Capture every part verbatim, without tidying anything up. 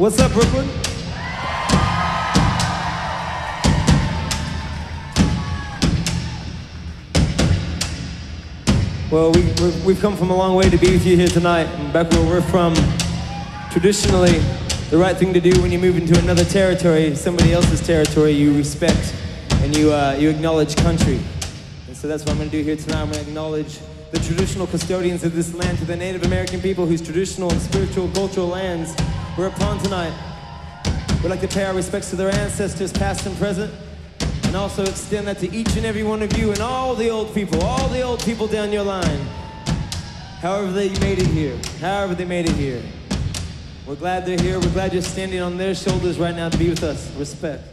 What's up, Brooklyn? Well, we, we've, we've come from a long way to be with you here tonight. And back where we're from, traditionally, the right thing to do when you move into another territory, somebody else's territory, you respect and you, uh, you acknowledge country. And so that's what I'm going to do here tonight. I'm going to acknowledge the traditional custodians of this land, to the Native American people whose traditional and spiritual cultural lands we're upon tonight. We'd like to pay our respects to their ancestors, past and present, and also extend that to each and every one of you and all the old people, all the old people down your line. However they made it here, however they made it here. We're glad they're here. We're glad you're standing on their shoulders right now to be with us. Respect.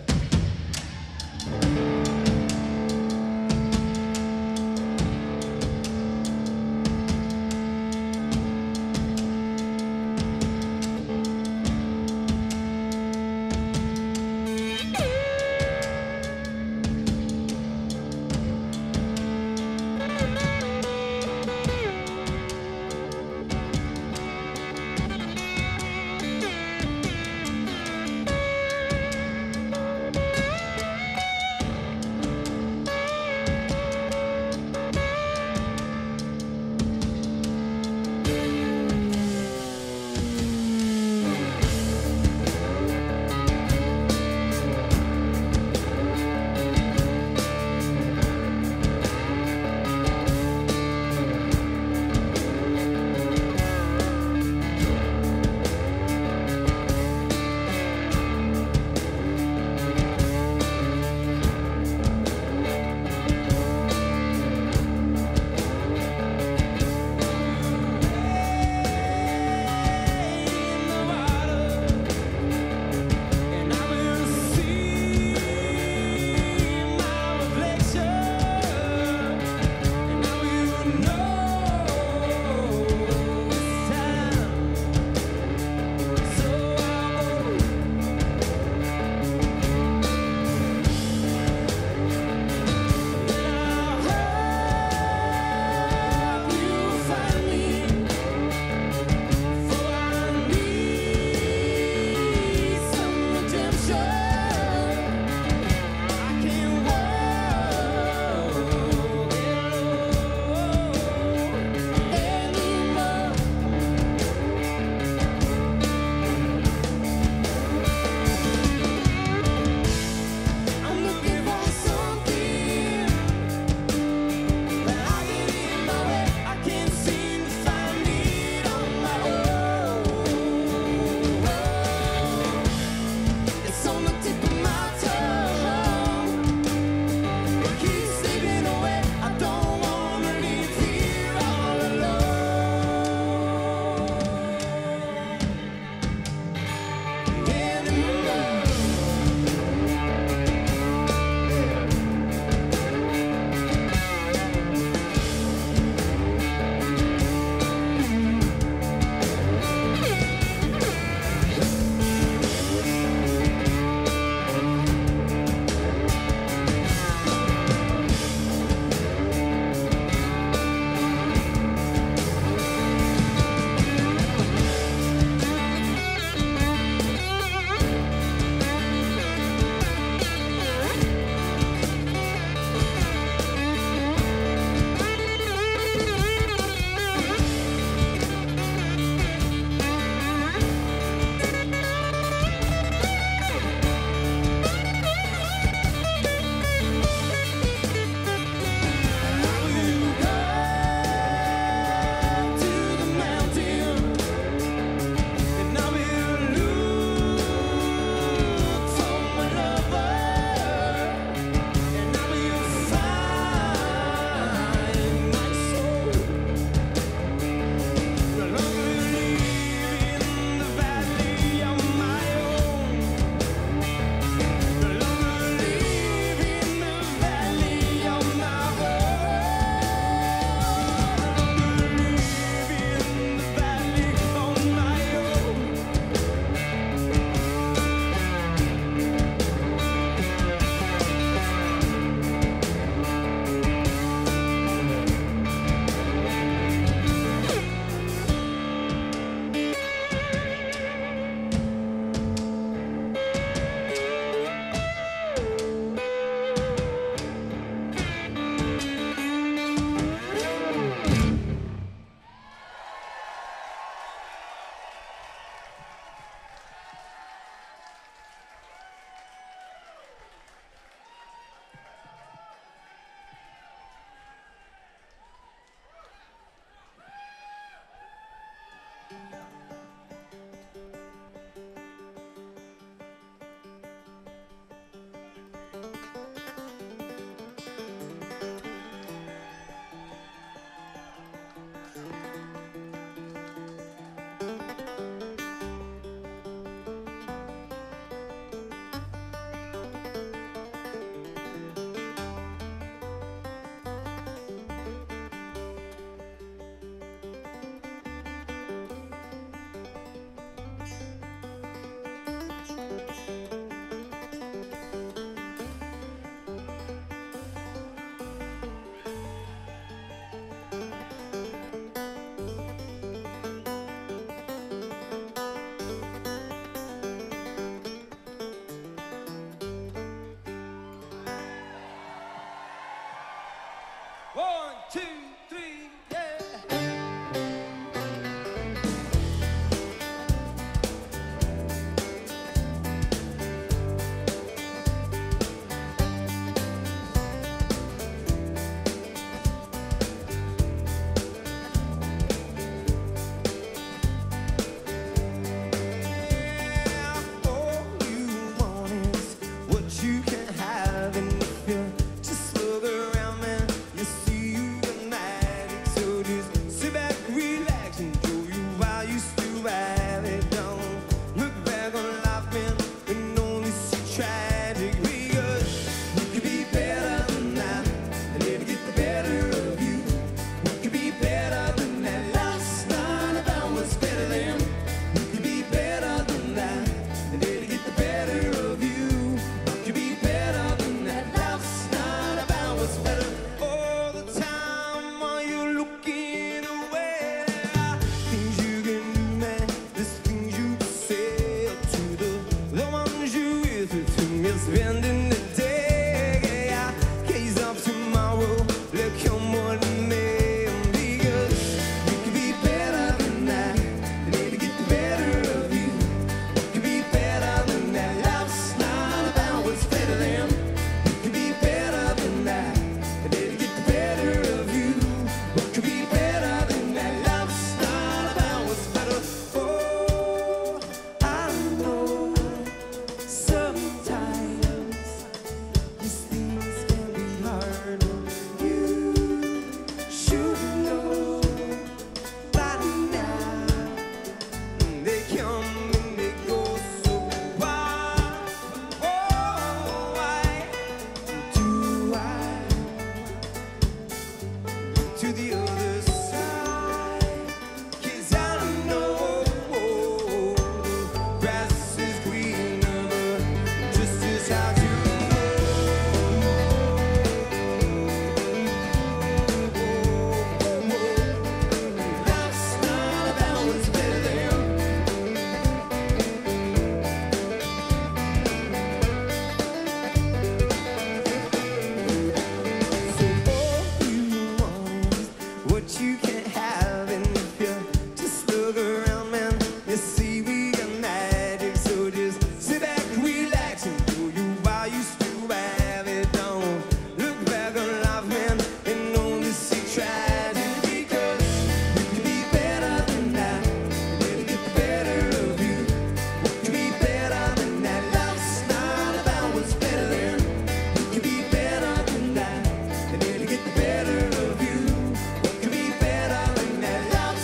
having. If you just look around, man, you see we got magic. So just sit back, relax, and do you while you still have it. Don't look back on life, man, and only see tragedy. Because you can be better than that, and it'll get the better of you. What can be better than that? Love's not about what's better than. You can be better than that, and it'll get the better of you. What can be better than that? Love's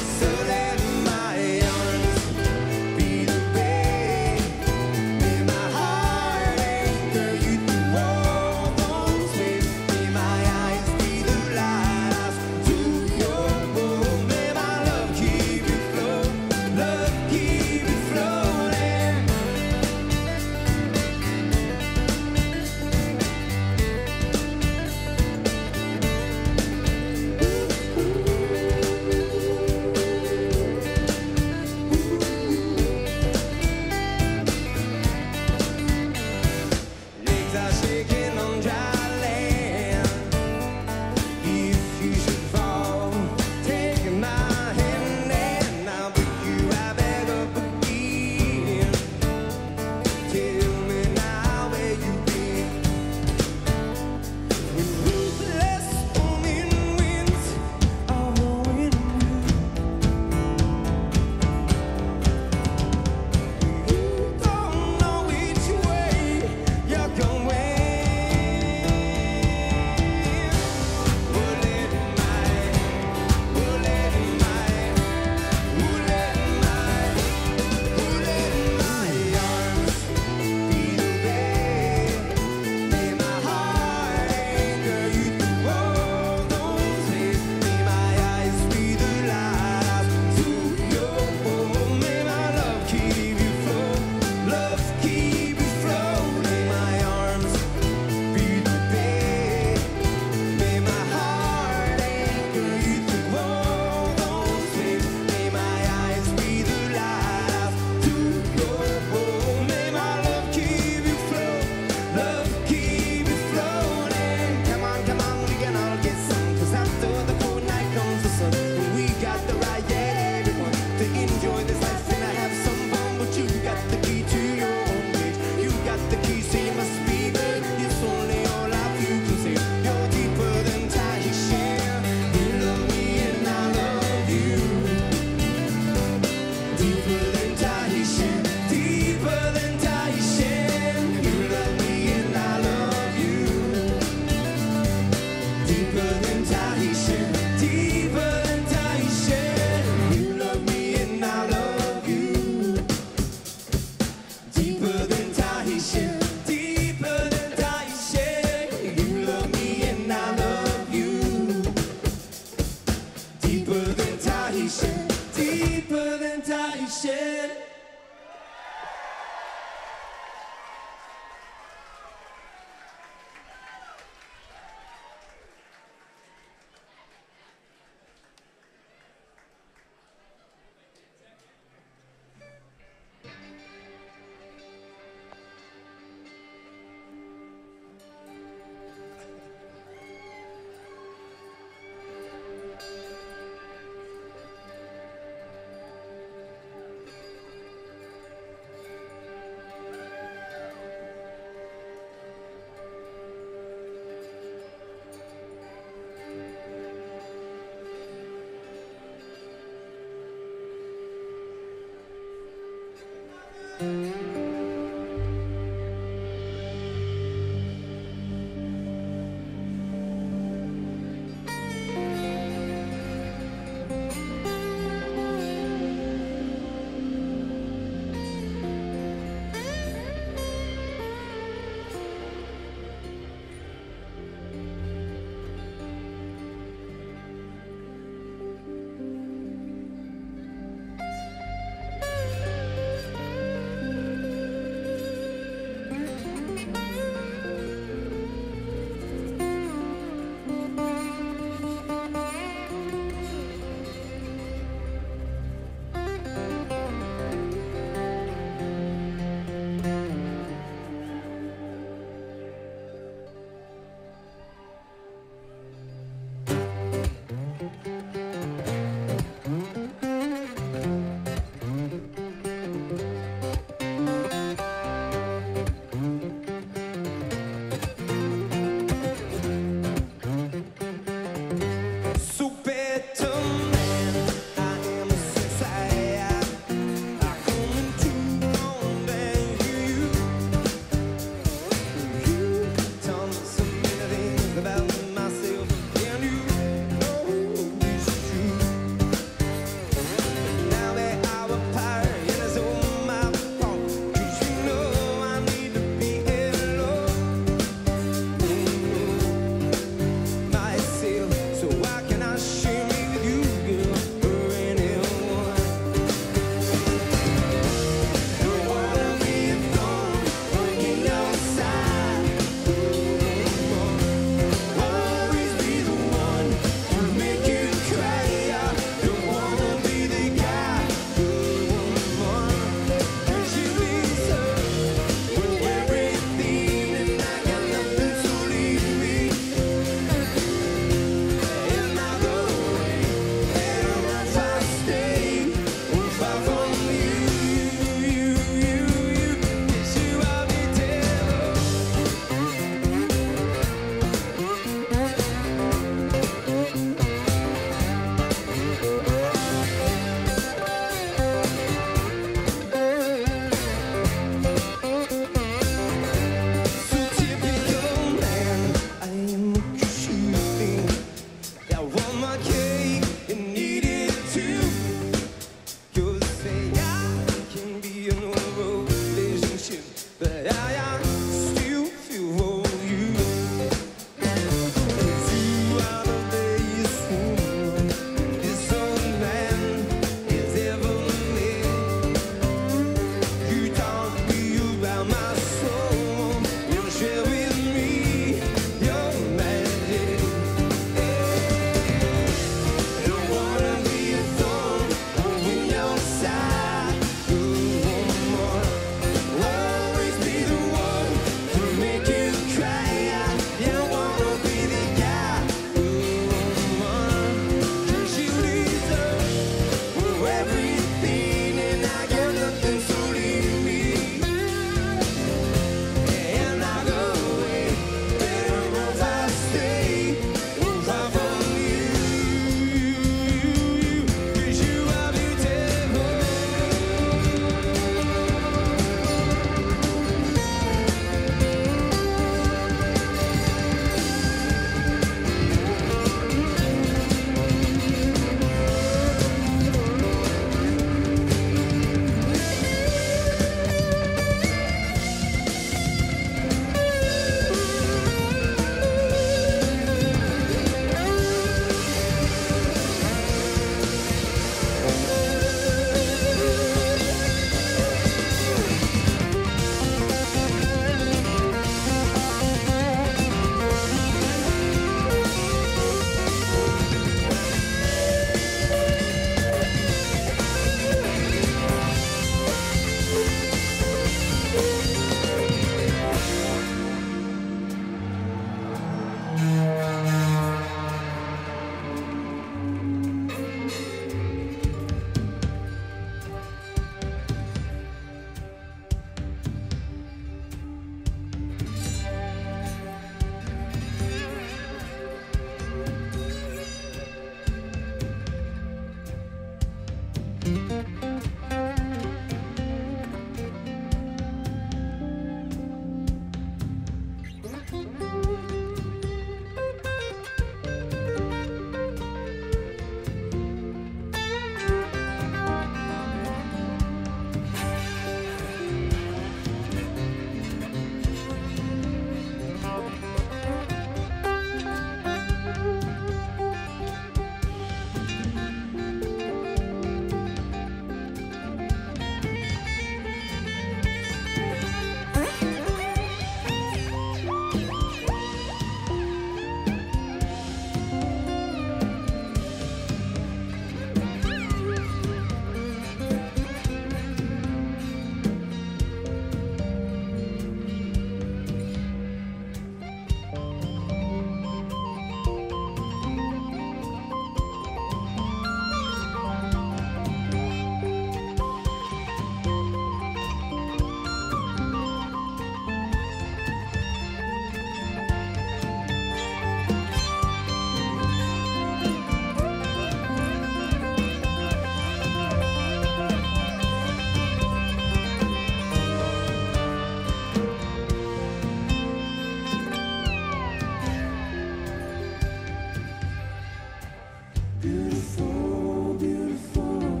Beautiful, beautiful,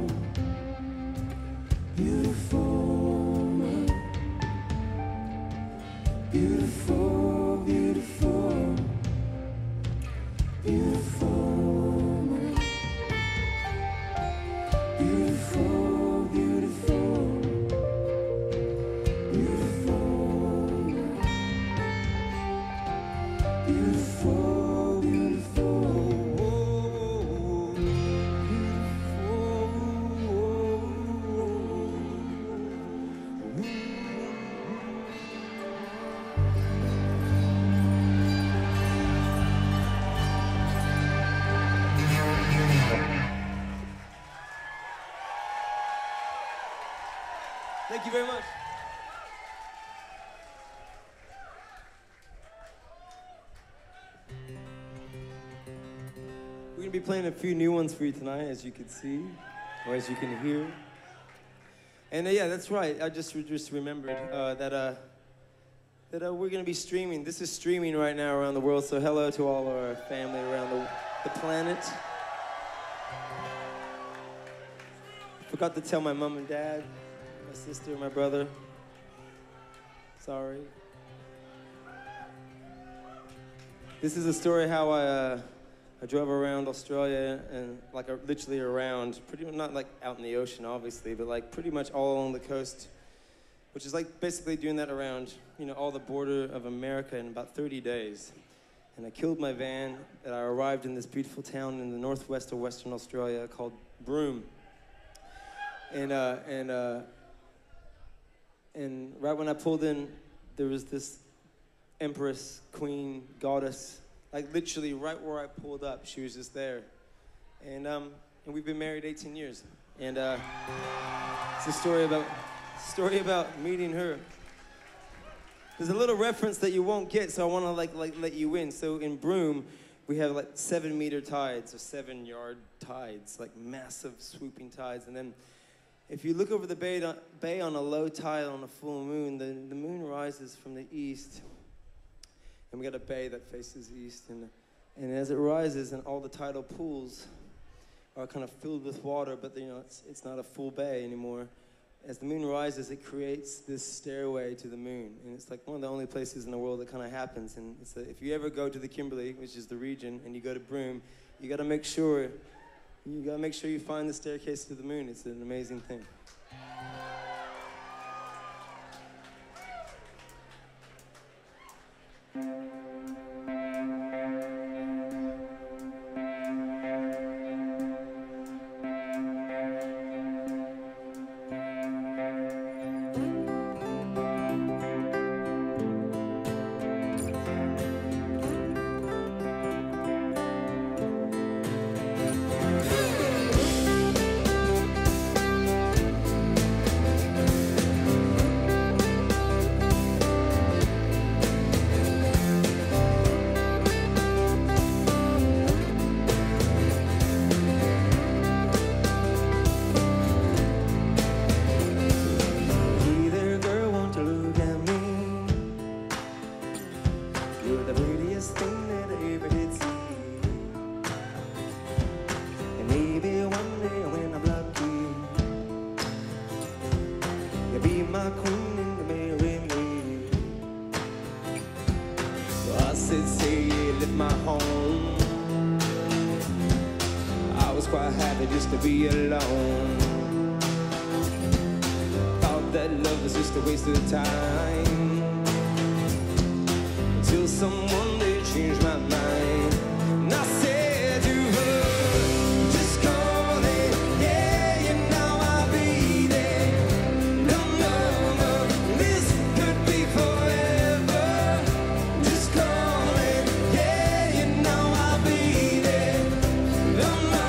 beautiful woman. Beautiful, beautiful, beautiful woman. Beautiful, beautiful, beautiful woman. Beautiful, beautiful. Thank you very much. We're going to be playing a few new ones for you tonight, as you can see, or as you can hear. And uh, yeah, that's right. I just, just remembered uh, that, uh, that uh, we're going to be streaming. This is streaming right now around the world, so hello to all our family around the, the planet. Forgot to tell my mom and dad, my sister, my brother. Sorry. This is a story how I, uh, I drove around Australia and like uh, literally around, pretty not like out in the ocean obviously, but like pretty much all along the coast, which is like basically doing that around, you know, all the border of America in about thirty days. And I killed my van and I arrived in this beautiful town in the northwest of Western Australia called Broome. And, uh, and, uh, and right when I pulled in, there was this empress, queen, goddess, like literally right where I pulled up, she was just there. And, um, and we've been married eighteen years. And uh, it's a story about, story about meeting her. There's a little reference that you won't get, so I want to like, like let you in. So in Broome, we have like seven meter tides, or seven yard tides, like massive swooping tides. And then if you look over the bay, bay on a low tide on a full moon, the, the moon rises from the east. And we got a bay that faces east. And, and as it rises, and all the tidal pools are kind of filled with water, but you know, it's, it's not a full bay anymore. As the moon rises, it creates this stairway to the moon. And it's like one of the only places in the world that kind of happens. And it's a, if you ever go to the Kimberley, which is the region, and you go to Broome, you got to make sure You gotta make sure you find the staircase to the moon. It's an amazing thing. Just to be alone. Thought that love was just a waste of time, until someone did change my mind. And I said to her, just call it, yeah, you know I'll be there. No, no, no, this could be forever. Just call it, yeah, you know I'll be there. No, no.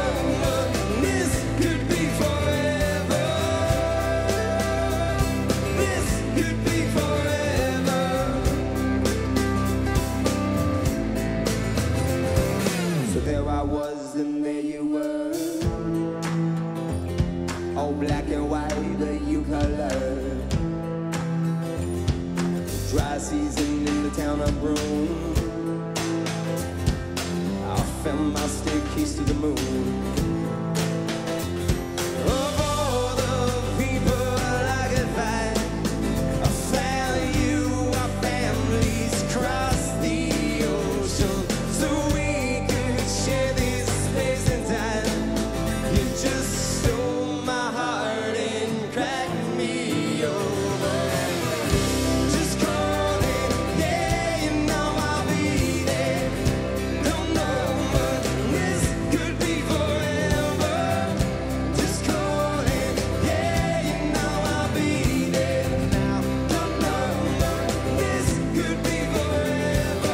found my staircase to the moon. Of all the people I could find, I found you. Our families crossed the ocean so we could share this space and time. You just stole my heart and cracked me over. Just call it, yeah, you know I'll be there. Don't know, but this could be forever. Just call it, yeah, you know I'll be there. Now, don't know, but this could be forever.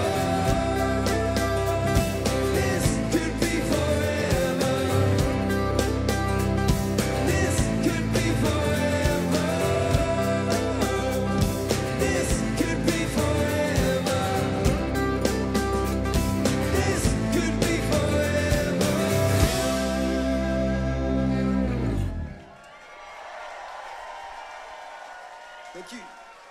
This could be forever. This could be forever. This could be forever. This could be forever. Thank you.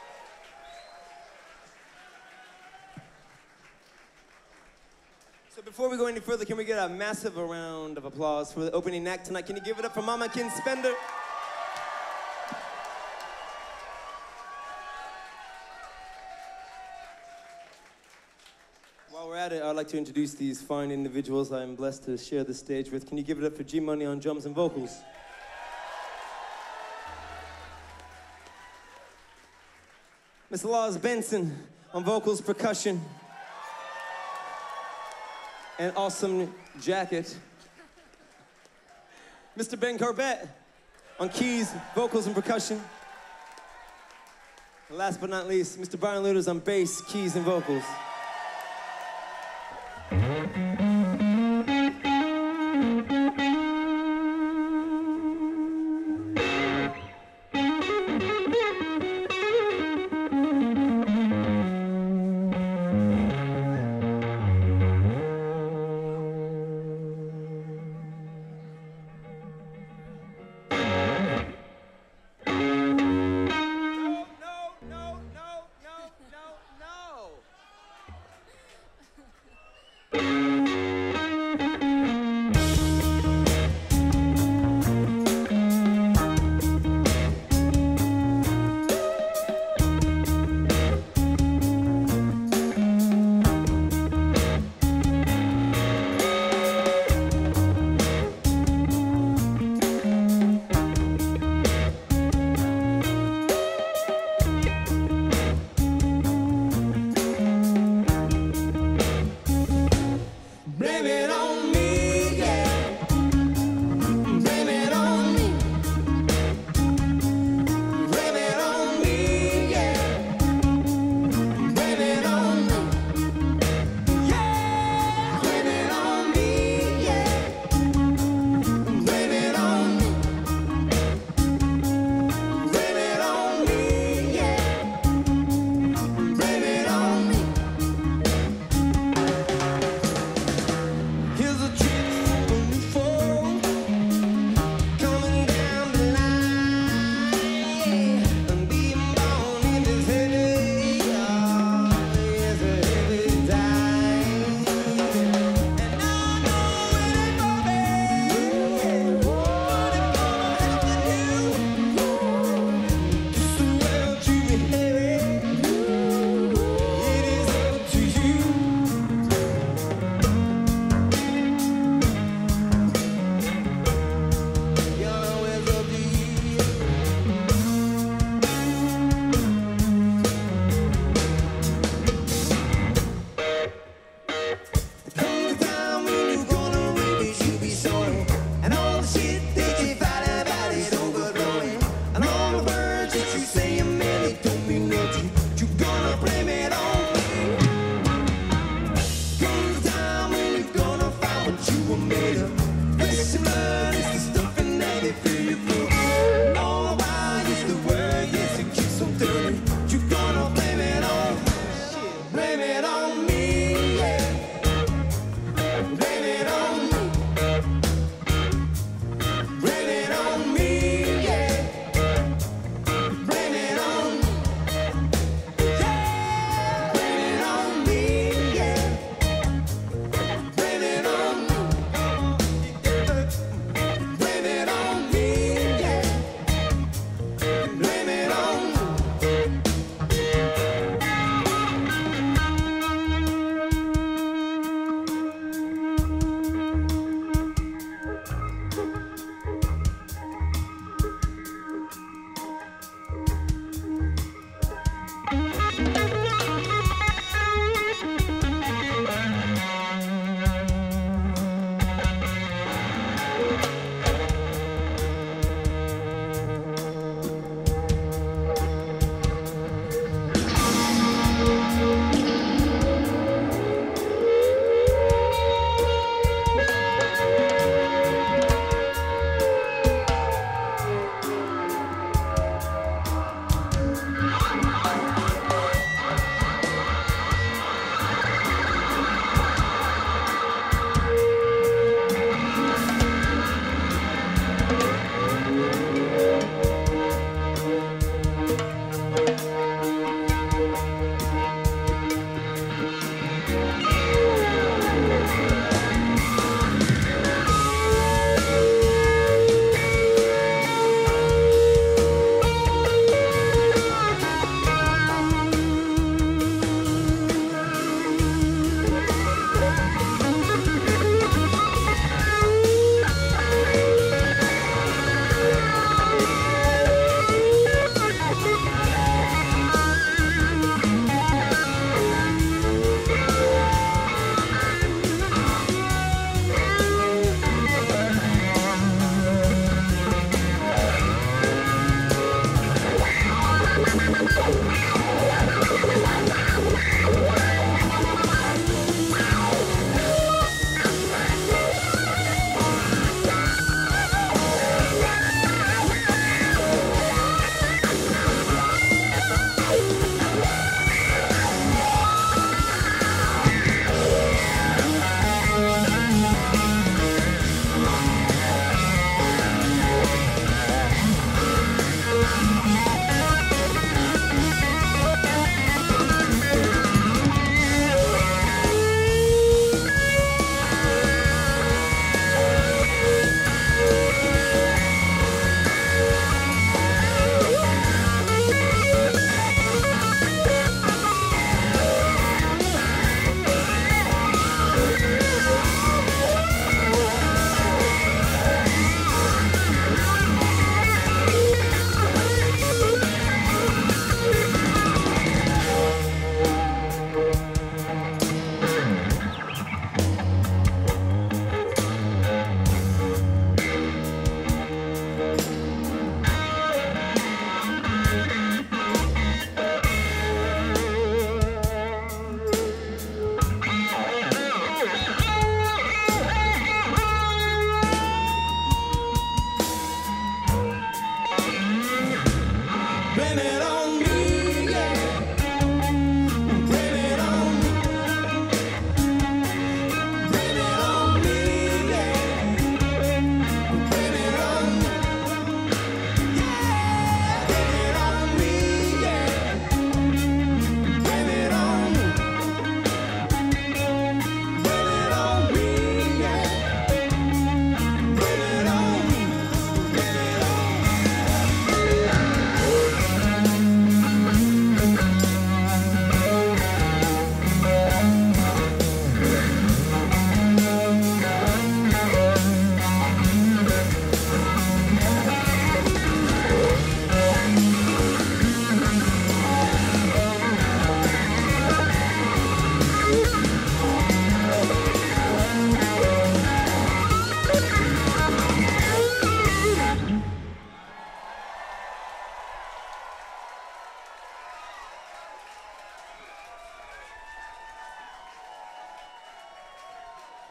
So before we go any further, can we get a massive round of applause for the opening act tonight? Can you give it up for Mama Kin Spender? While we're at it, I'd like to introduce these fine individuals I'm blessed to share the stage with. Can you give it up for G Money on drums and vocals? Mister Lars Benson on vocals, percussion, and awesome jacket. Mister Ben Corbett on keys, vocals, and percussion. And last but not least, Mister Brian Luders on bass, keys, and vocals.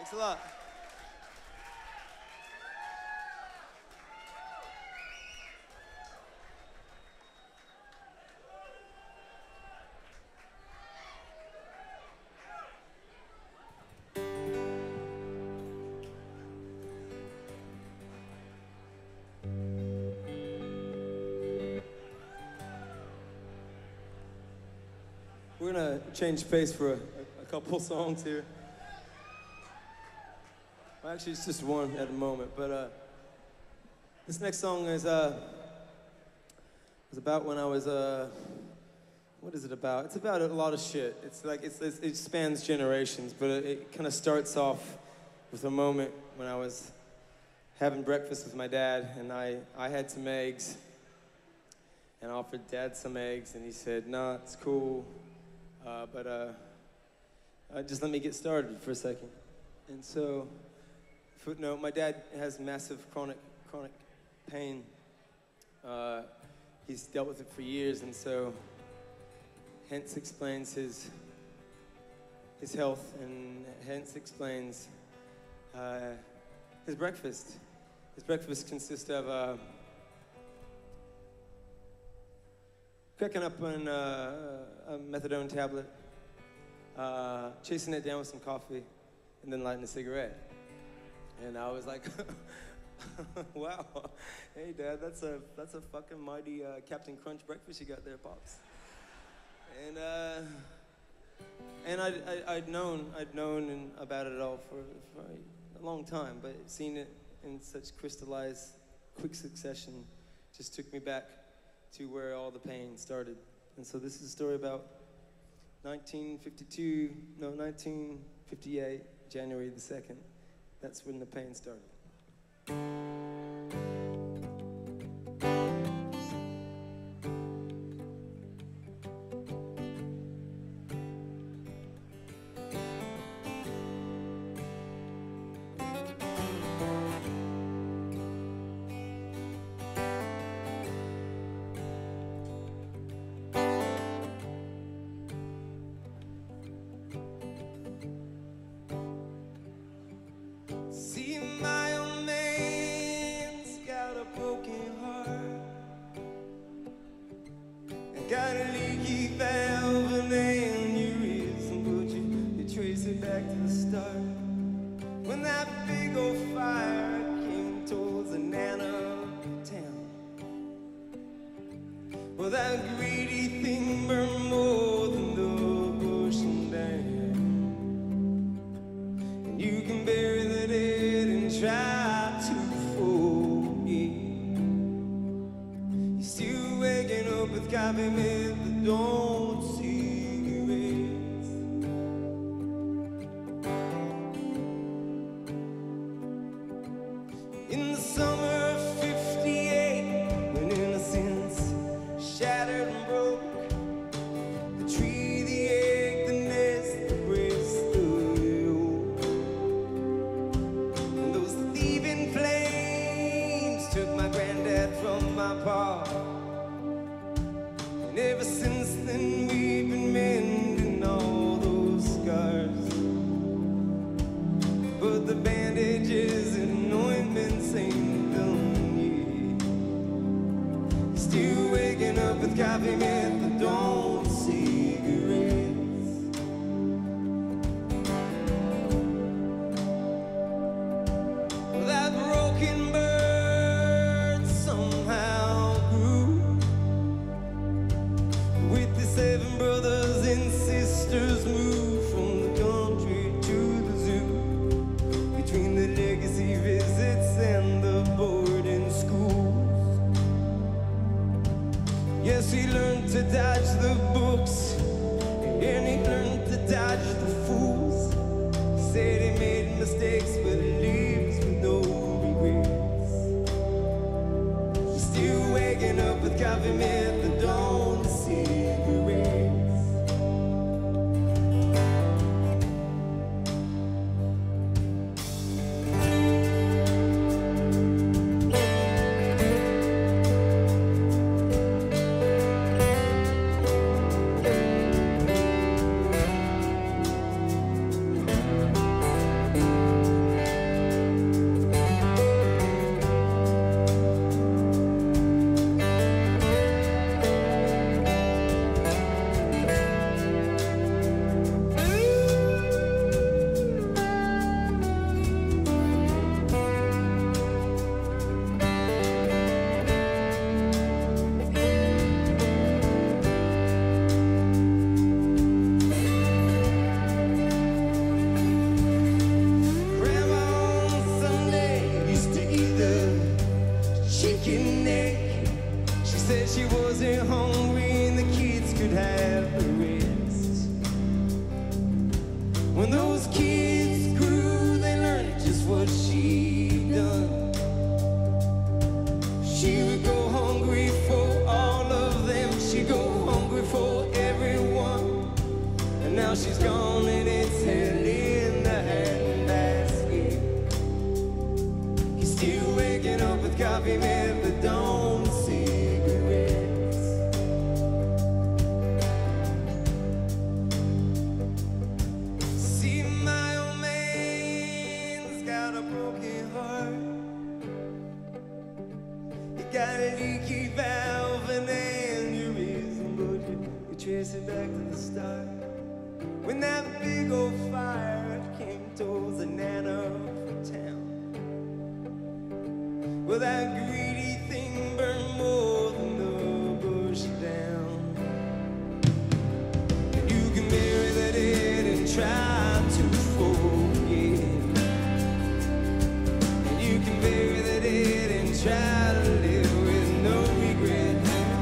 Thanks a lot. We're gonna change pace for a, a couple songs here. Well, actually, it's just one at the moment, but uh, this next song is uh, is about when I was uh, what is it about? It's about a lot of shit. It's like it's, it's it spans generations, but it, it kind of starts off with a moment when I was having breakfast with my dad, and I I had some eggs, and I offered Dad some eggs, and he said, "No, it's cool." Uh, but uh, uh, just let me get started for a second. And so, footnote, my dad has massive chronic chronic pain. Uh, he's dealt with it for years, and so hence explains his his health, and hence explains uh, his breakfast. His breakfast consists of uh, cracking up on uh, a methadone tablet, uh, chasing it down with some coffee, and then lighting a cigarette. And I was like, wow, hey Dad, that's a that's a fucking mighty uh, Captain Crunch breakfast you got there, Pops. And uh, and I'd, I, I'd known I'd known in, about it all for, for a long time, but seeing it in such crystallized, quick succession just took me back to where all the pain started. And so this is a story about nineteen fifty-two, no, nineteen fifty-eight, January the second. That's when the pain started. Got a leaky valve and aneurysm, but you, you trace it back to the start. When that big old fire came towards the Nana town. Well, that greedy thing burned more than the ocean dam. And you can bury the dead and try to forget. You're still waking up with coffee made the dawn cigarettes. In the summer of fifty-eight, when innocence shattered and broke, the tree, the egg, the nest, the breast, the oak. And those thieving flames took my granddad from my pa. And ever since then we've been mending all those scars. But the bandages and ointments ain't done yet. Still waking up with coffee made the dawn cigarettes. Well, that broken bird somehow grew. With the seven brothers and sisters moved from the country to the zoo. Between the legacy visits and the boarding schools. Yes, he learned coffee methadone cigarettes. See, my old man's got a broken heart. He got a leaky valve and aneurysm, but you, you trace it back to the start. When that big old fire came towards the nano town. Well, that greedy thing burned more than the bush down. And you can bury the dead and try to forget. And you can bury the dead and try to live with no regret.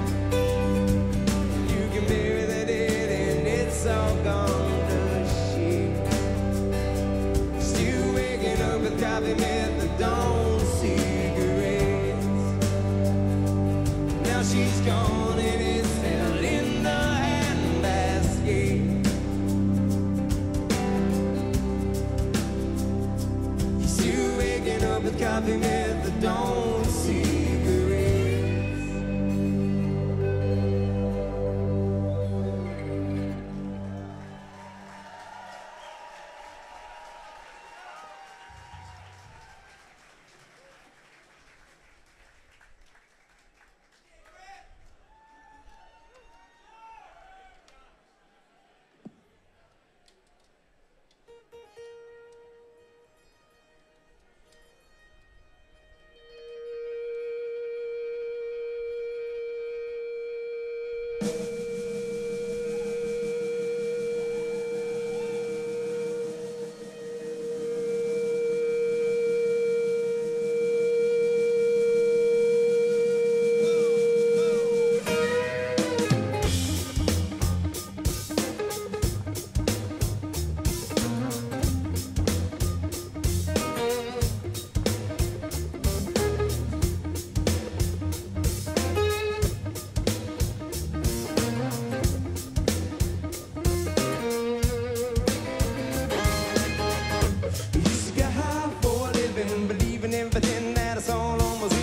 And you can bury the dead and it's all gone to shit. Still waking up with coffee methadone cigarettes. Now she's gone and it's fell in the handbasket. You're still waking up with coffee methadone cigarettes. Believing everything that I saw on my T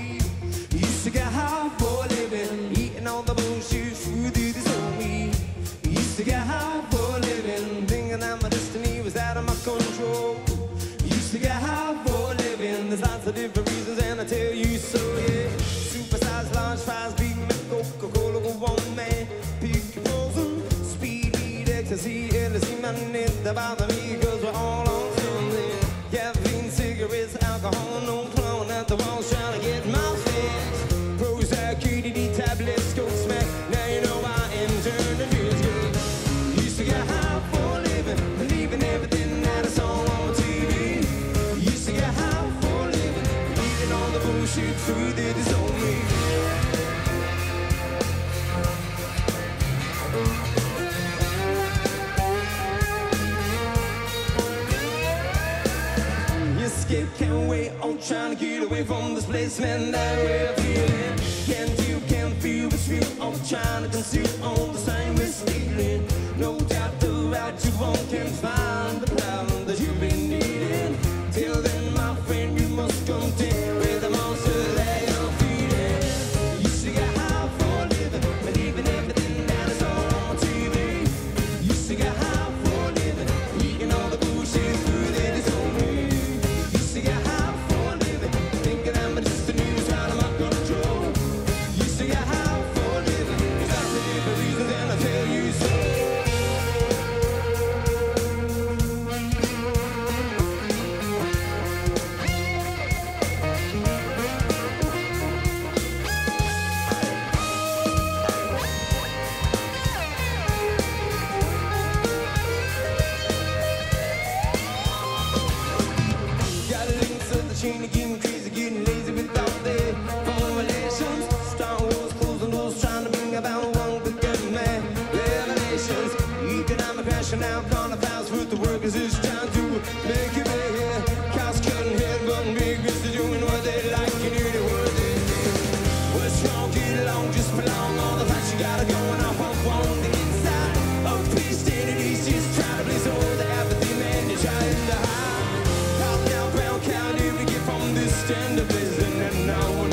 V. Used to get high for a living, eating all the bullshit food that is on me. Used to get high for a living, thinking that my destiny was out of my control. Used to get high for a living, there's lots of different reasons and I tell you so, yeah. Supersized large fries, Big Mac, Coca-Cola, go one man, pick frozen, speed, weed, ecstasy, L S D, man, it don't bother me, cause we're all on something. Caffeine, cigarettes, alcohol, no clown at the walls trying to get my fix. Prozac, Q D D tablets, go smack. Now you know I am turning this good. Used to get high for a living, believing everything that I saw on T V. Used to get high for a living, eating all the bullshit food that is on me. Escape, can't wait, I'm trying to get away from this place, man, that way I'm feeling. Can't do, can't feel what's real, I'm trying to conceal all the same we're stealing. No doubt the right you want can find the problem that you've been needing. Till then, my friend, you must contend with the monster that you're feeding. Used to get high for a living, believing everything that is on T V. Used to get high for a living, eating all the bullshit food that is on me. Getting crazy, getting lazy without their formulations. Star Wars closing doors, trying to bring about one big man revelations. Economic rationale, carnivals with the workers is trying to make it big. Cows cutting head, button big, is doing what they like and doing what they do. What's wrong? Get along, just belong. All the facts you gotta go and I hope on the inside of peace, identities, just trying to please all the apathy, man. You're trying to hide. Top down, brown cow, live to get from this stand of business, and now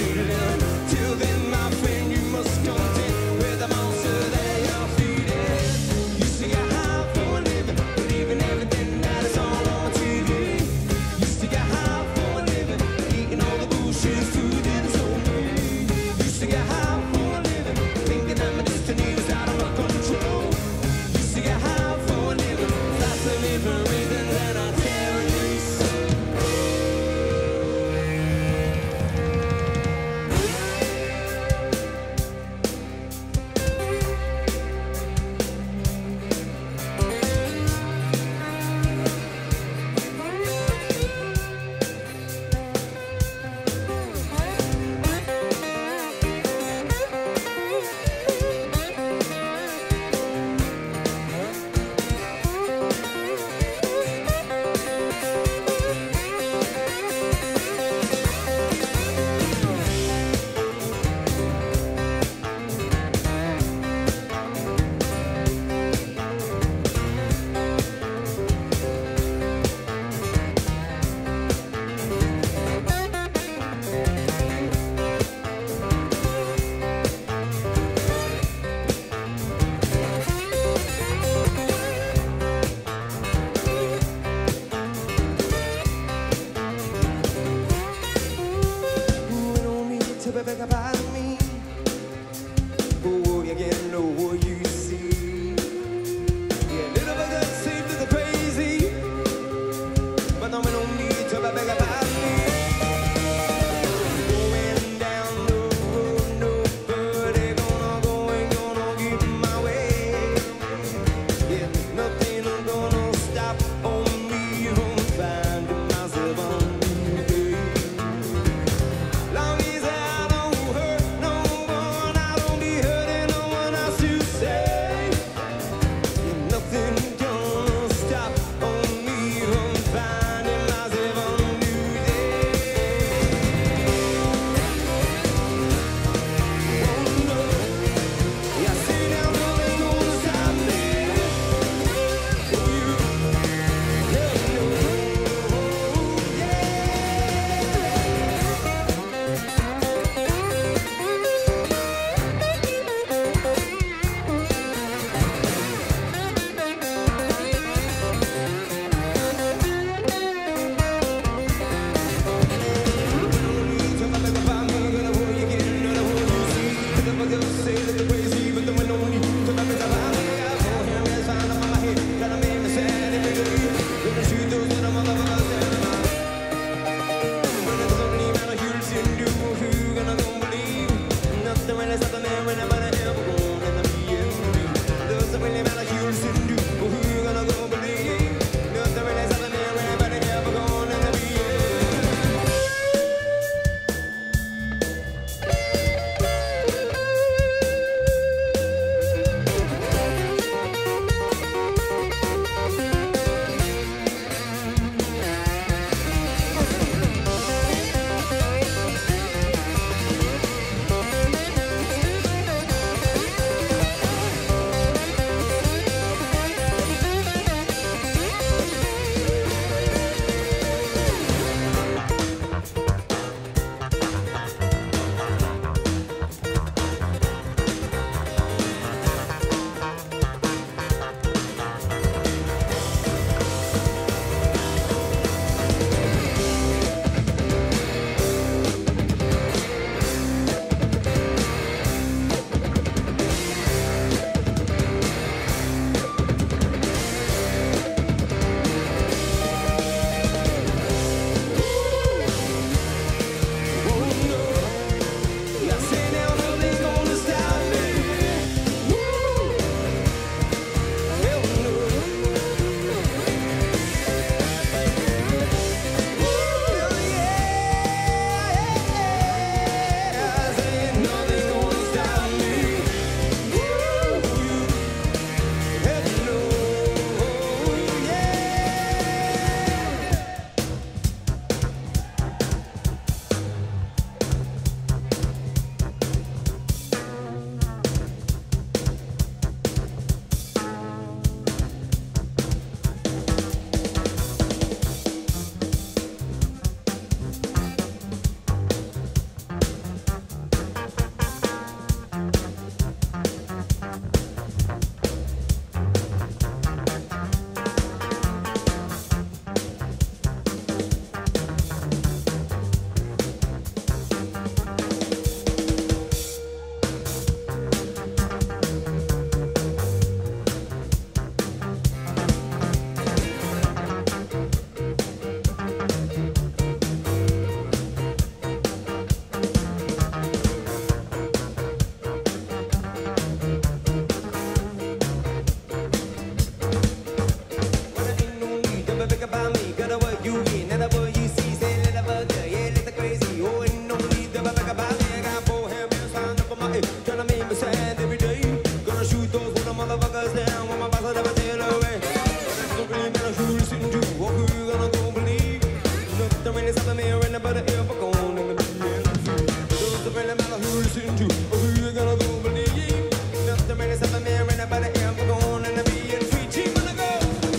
many something me and about the air for going in the being free. Those the really matter who listen to or who you gonna go believe. Nothing many something me and about the air for going in the being free. Cheap on the go.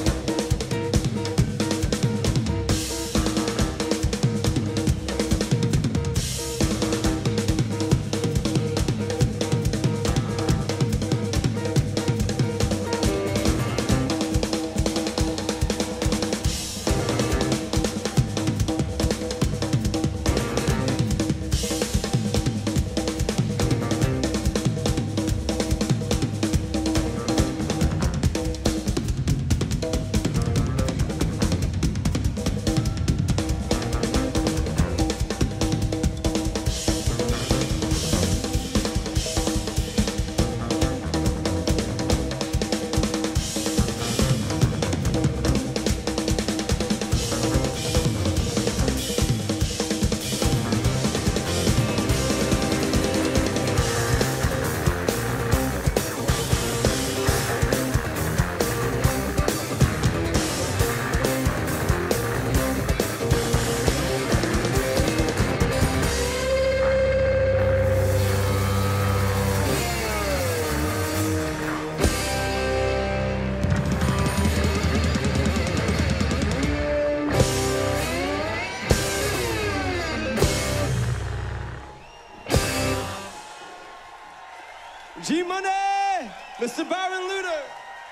G-Money, Mister Byron Luder.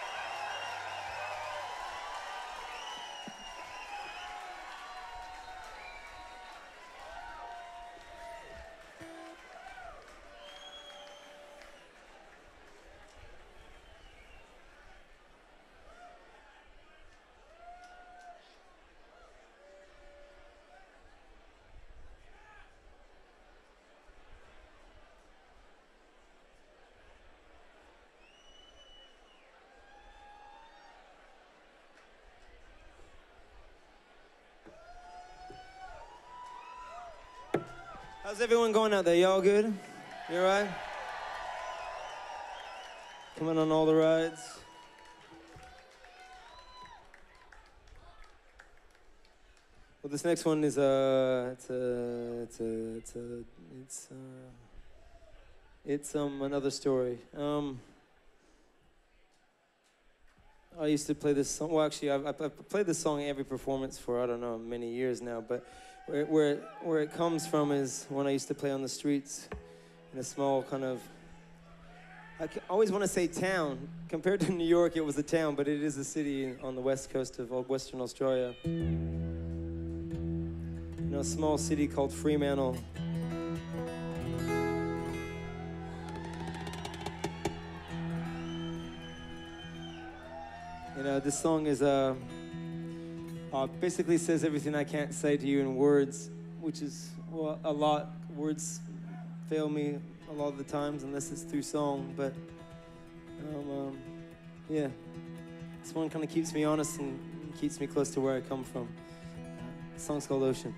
How's everyone going out there? Y'all good? You all right? Coming on all the rides? Well, this next one is uh, it's a, it's a, it's a, it's uh, it's um another story. Um, I used to play this song. Well, actually, I've, I've played this song every performance for I don't know many years now, but. Where, where, it, where it comes from is when I used to play on the streets in a small kind of, I always want to say town. Compared to New York, it was a town, but it is a city on the west coast of Western Australia. You know, a small city called Fremantle. You know, this song is a, uh, Uh, basically says everything I can't say to you in words, which is well, a lot. Words fail me a lot of the times unless it's through song, but um, um, yeah, this one kind of keeps me honest and keeps me close to where I come from. Uh, the song's called Ocean.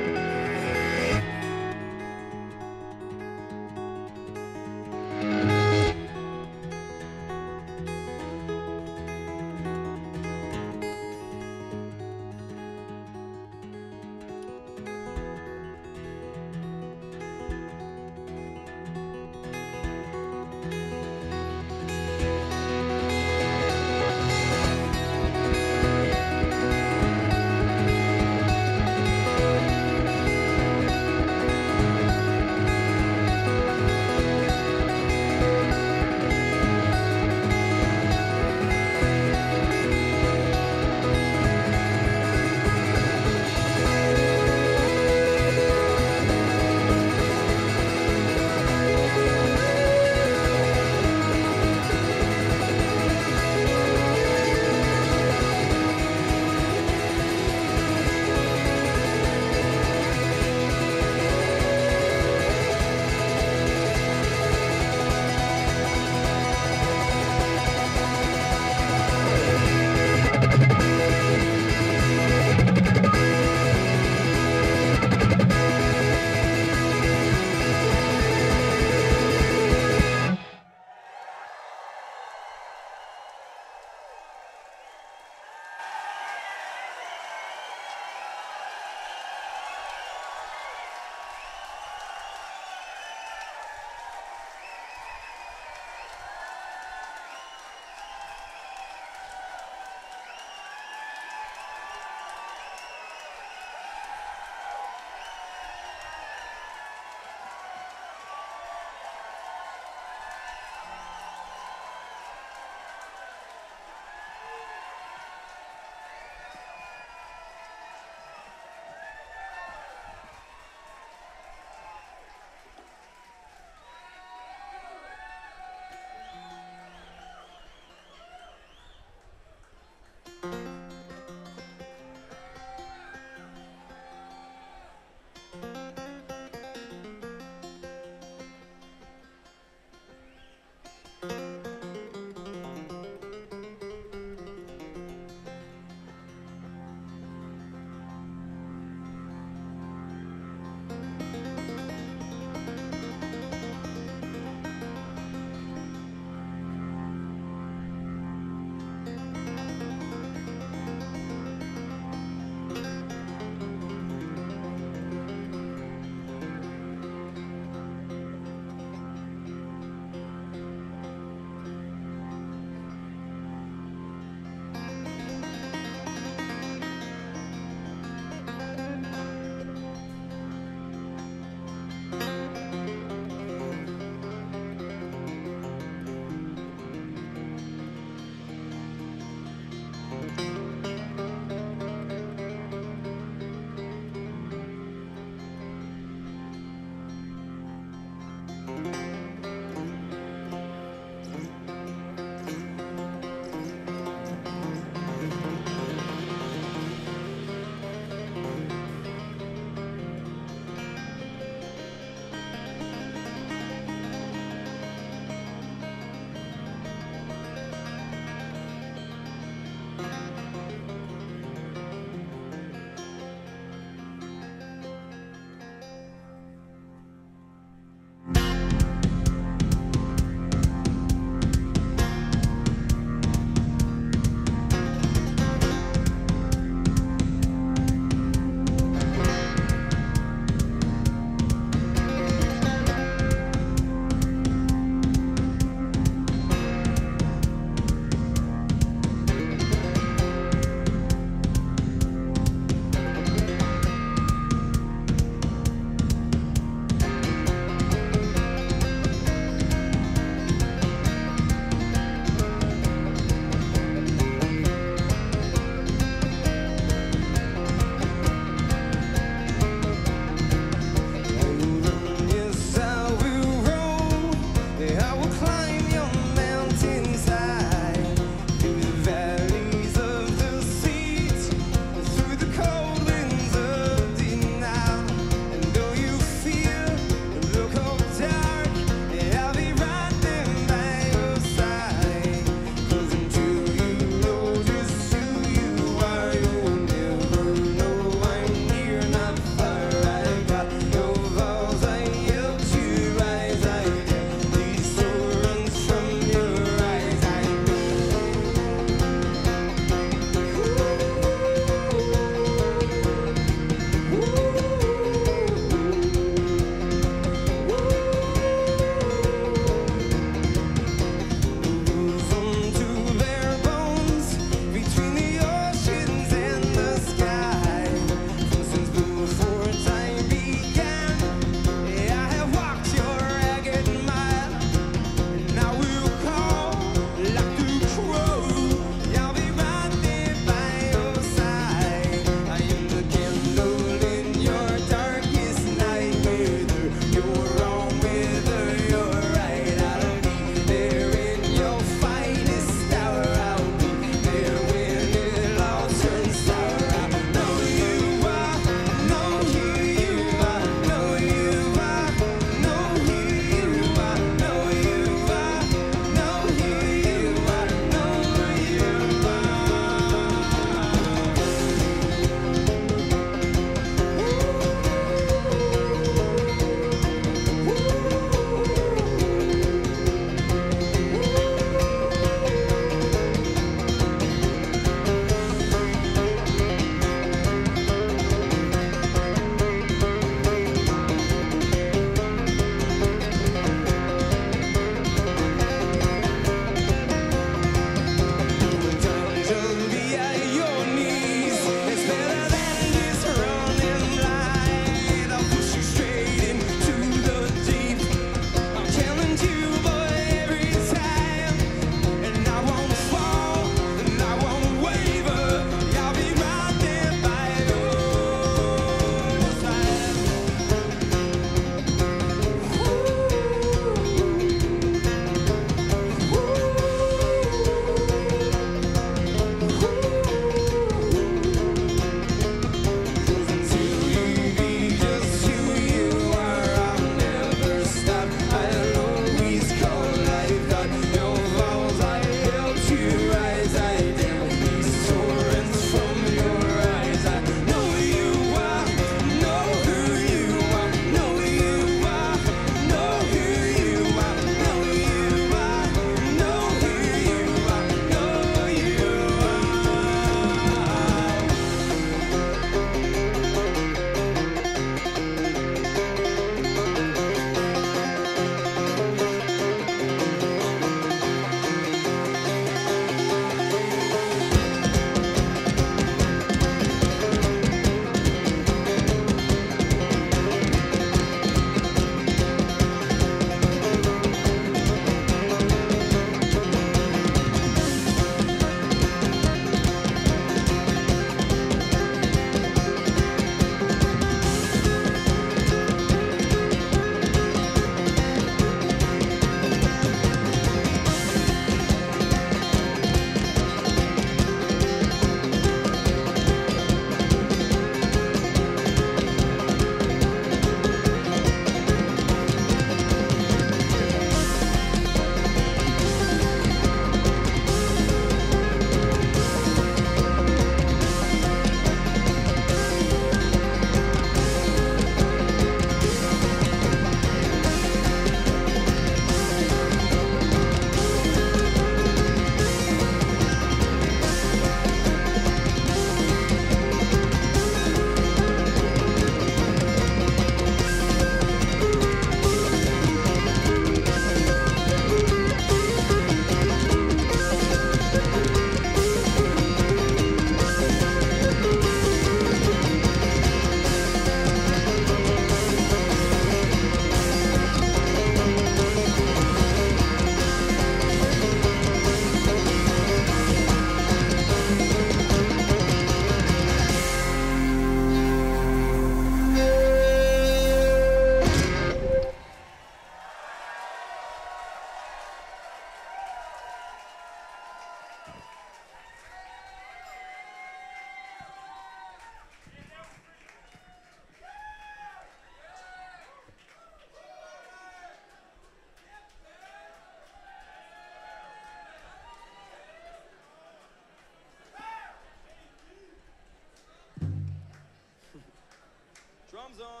Drums on.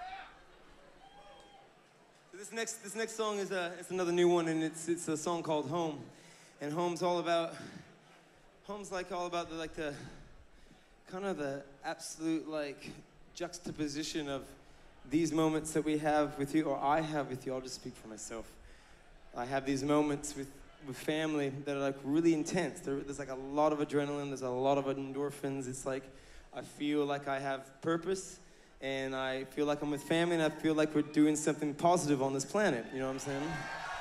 So this next this next song is a it's another new one, and it's it's a song called Home, and Home's all about Home's like all about the like the kind of the absolute like juxtaposition of these moments that we have with you, or I have with you. I'll just speak for myself. I have these moments with with family that are like really intense. There, there's like a lot of adrenaline. There's a lot of endorphins. It's like I feel like I have purpose, and I feel like I'm with family, and I feel like we're doing something positive on this planet. You know what I'm saying?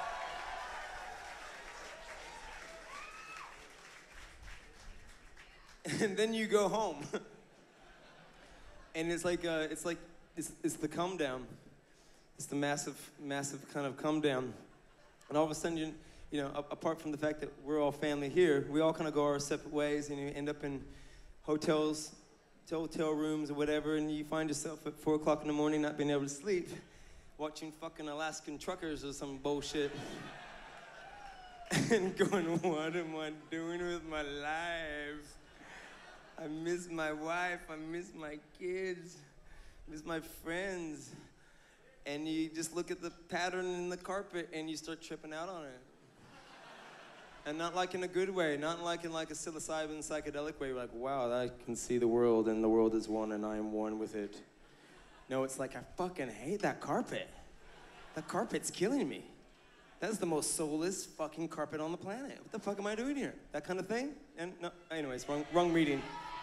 And then you go home, and it's like uh, it's like it's, it's the come down. It's the massive, massive kind of come down, and all of a sudden, you, you know, apart from the fact that we're all family here, we all kind of go our separate ways, and you end up in hotels, hotel rooms or whatever, and you find yourself at four o'clock in the morning not being able to sleep, watching fucking Alaskan Truckers or some bullshit, and going, what am I doing with my life? I miss my wife, I miss my kids, I miss my friends. And you just look at the pattern in the carpet and you start tripping out on it. And not like in a good way, not like in like a psilocybin psychedelic way, like, wow, I can see the world and the world is one and I am one with it. No, it's like, I fucking hate that carpet. That carpet's killing me. That's the most soulless fucking carpet on the planet. What the fuck am I doing here? That kind of thing? And no, anyways, wrong, wrong reading.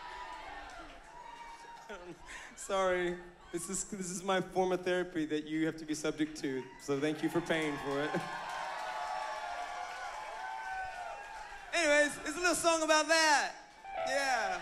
Sorry, this is, this is my form of therapy that you have to be subject to, so thank you for paying for it. Anyways, it's a little song about that. Yeah.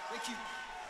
Thank you.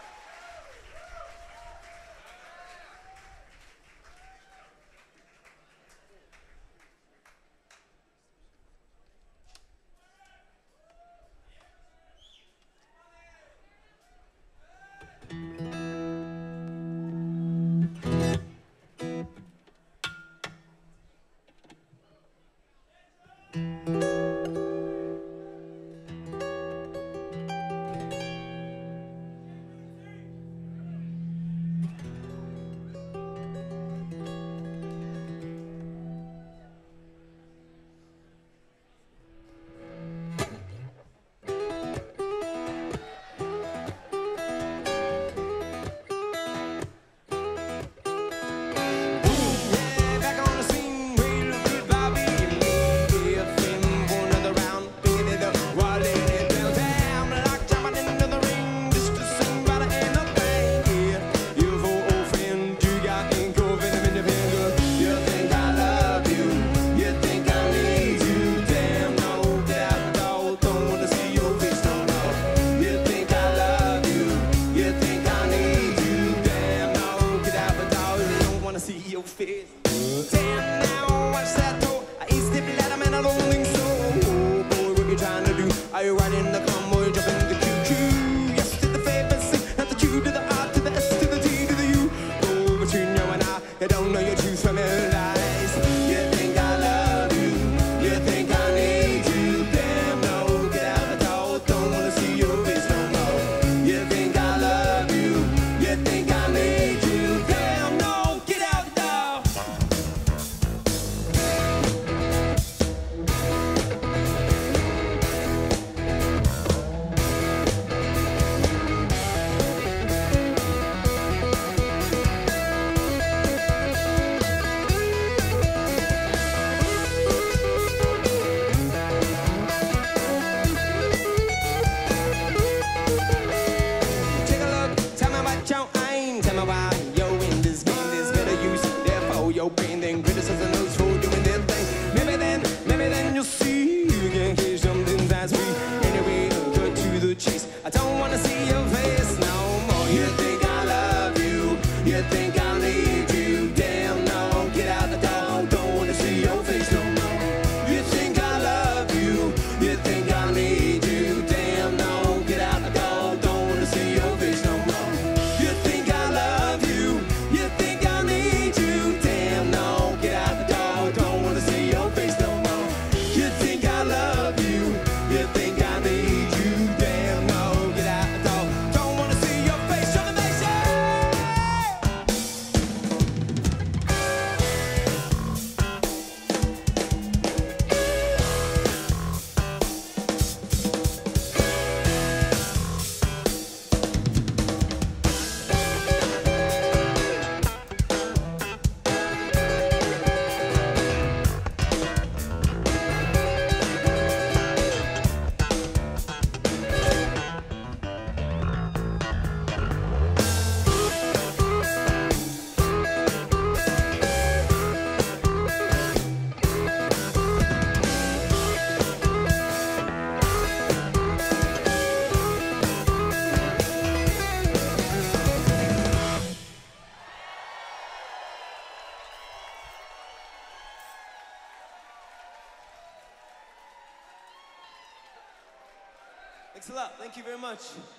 Thanks a lot. Thank you very much.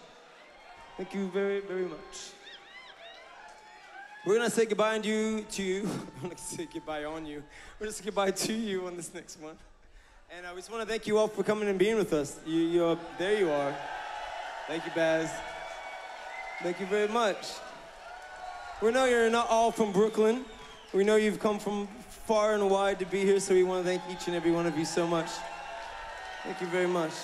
Thank you very, very much. We're gonna say goodbye to you. To you. I'm gonna say goodbye on you. We're gonna say goodbye to you on this next one. And I just want to thank you all for coming and being with us. You, you're there. You are. Thank you, Baz. Thank you very much. We know you're not all from Brooklyn. We know you've come from far and wide to be here, so we want to thank each and every one of you so much. Thank you very much.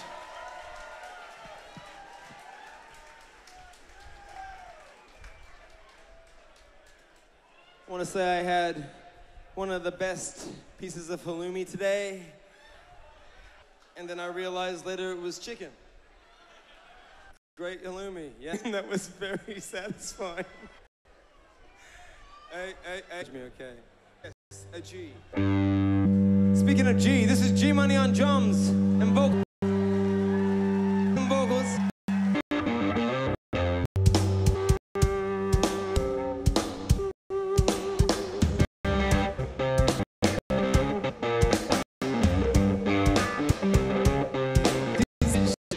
I want to say I had one of the best pieces of halloumi today, and then I realized later it was chicken. Great halloumi, yeah, that was very satisfying. Hey, hey, hey, me okay? Yes, a G. Speaking of G, this is G Money on drums and vocals. vocals.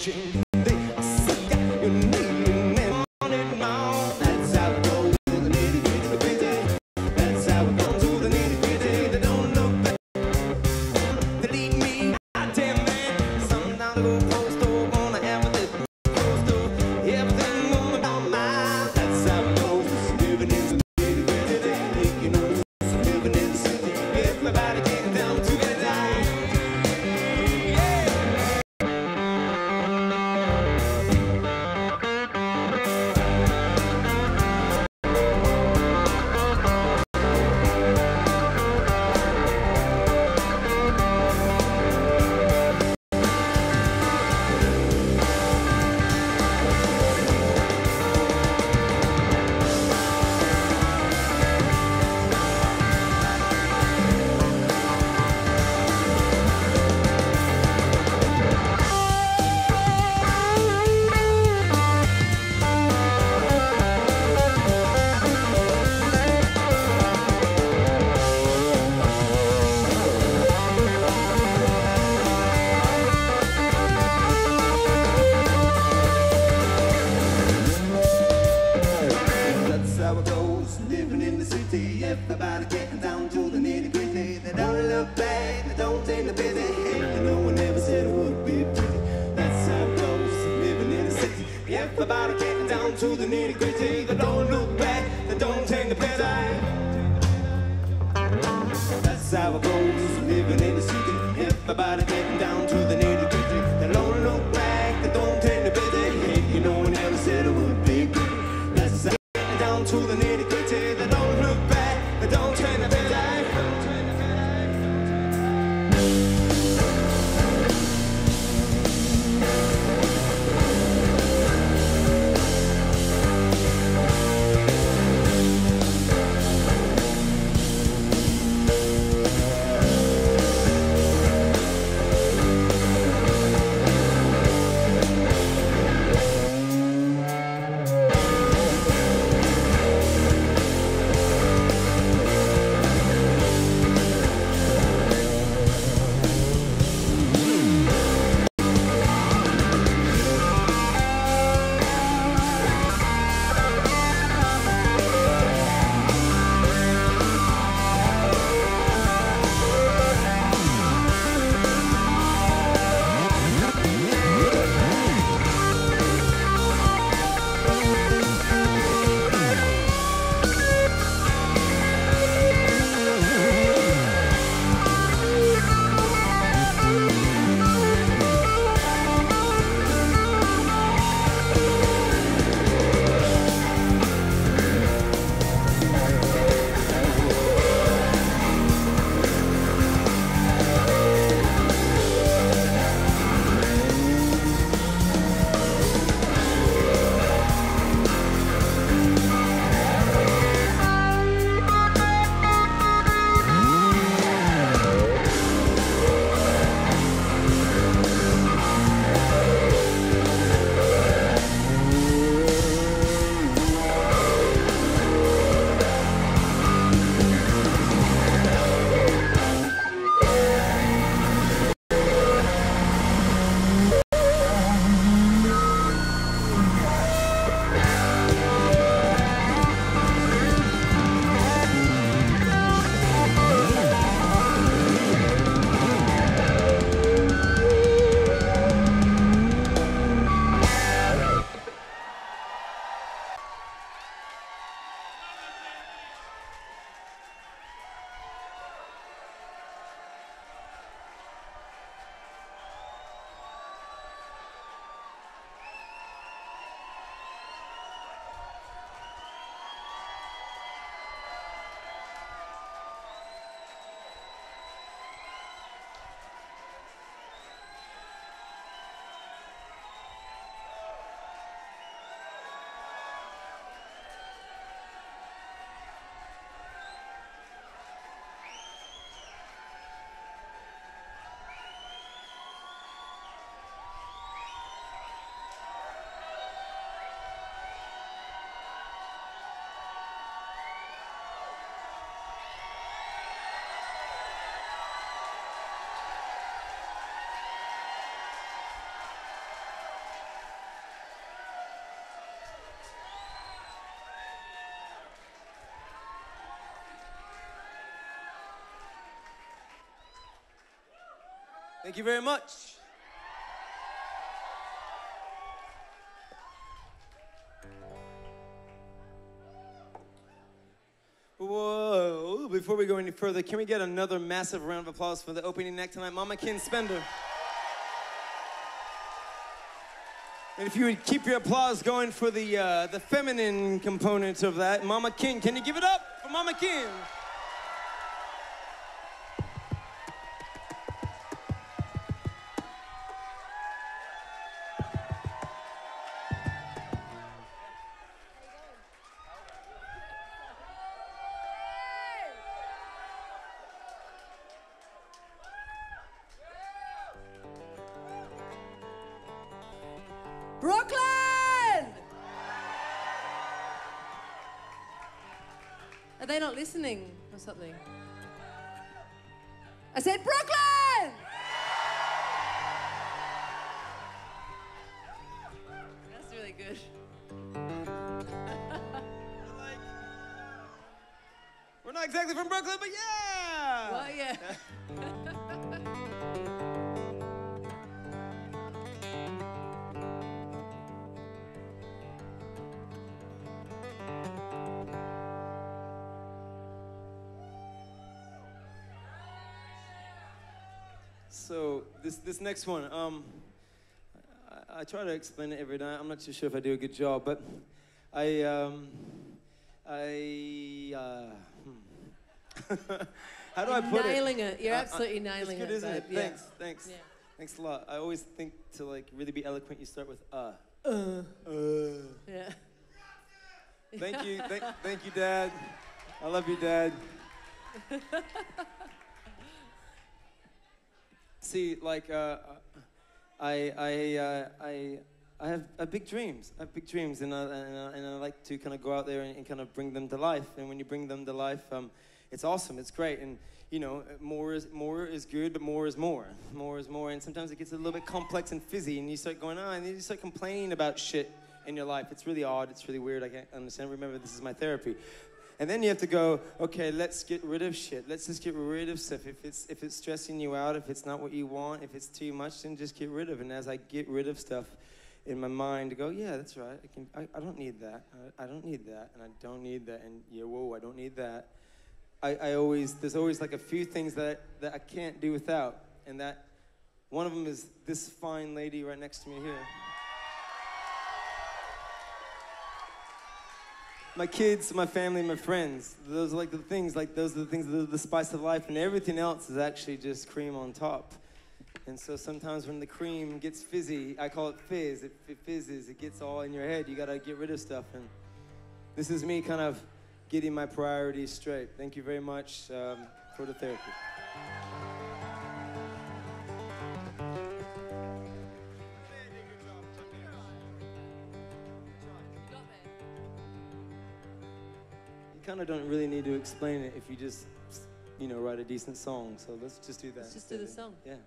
change. They suck at your kneeling and on it now. That's how it goes to the nitty gritty, the gritty. That's how it goes to the nitty gritty. They don't look back. They lead me, goddamn man. Sometimes I go close to wanna have a little close to everything on my mind. That's how it goes. Living in the nitty gritty, you know. Living in the city, everybody getting down to the die. Everybody getting down to the nitty gritty. They don't look back, they don't take the pity. Hey, no one ever said it would be pretty. That's how it goes, living in the city. Everybody getting down to the nitty gritty. They don't look back, they don't take the pity. That's how it goes, living in the city. Everybody getting down to the nitty gritty. They don't look back, they don't take the pity. Hey, no one ever said it would be pretty. That's how getting down to the nitty gritty. They don't look back. Don't turn the bed eye. Thank you very much. Whoa, before we go any further, can we get another massive round of applause for the opening act tonight, Mama Kin Spender? And if you would keep your applause going for the, uh, the feminine component of that, Mama Kin, can you give it up for Mama Kin? Brooklyn! Are they not listening or something? I said Brooklyn! That's really good. We're not exactly from Brooklyn, but yeah! Well, yeah. So this this next one, um, I, I try to explain it every night. I'm not too sure if I do a good job, but I um, I uh, hmm. how do I put nailing it? it. You're Uh, uh, absolutely nailing it's good, it. isn't it? babe. Yeah. Thanks, thanks, Yeah. thanks a lot. I always think to like really be eloquent, you start with uh. Uh. Uh. Yeah. Thank you, thank, thank you, Dad. I love you, Dad. See, like, uh, I, I, uh, I, I have, I have big dreams. I have big dreams, and I, and I, and I like to kind of go out there and, and kind of bring them to life. And when you bring them to life, um, it's awesome. It's great. And you know, more is more is good, but more is more. More is more. And sometimes it gets a little bit complex and fizzy, and you start going on, and you start complaining about shit in your life. It's really odd. It's really weird. I can't understand. Remember, this is my therapy. And then you have to go, okay, let's get rid of shit. Let's just get rid of stuff. If it's if it's stressing you out, if it's not what you want, if it's too much, then just get rid of it. And as I get rid of stuff in my mind, to go, yeah, that's right. I can. I, I don't need that. I, I don't need that, and I don't need that. And yeah, whoa, I don't need that. I, I always there's always like a few things that that I can't do without, and that one of them is this fine lady right next to me here. My kids, my family, my friends. Those are like the things, like those are the things, those are the spice of life, and everything else is actually just cream on top. And so sometimes when the cream gets fizzy, I call it fizz, it, it fizzes, it gets all in your head, you gotta get rid of stuff. And this is me kind of getting my priorities straight. Thank you very much um, for the therapy. Kind of don't really need to explain it if you just, you know, write a decent song. So let's just do that. Let's just do the song. Yeah.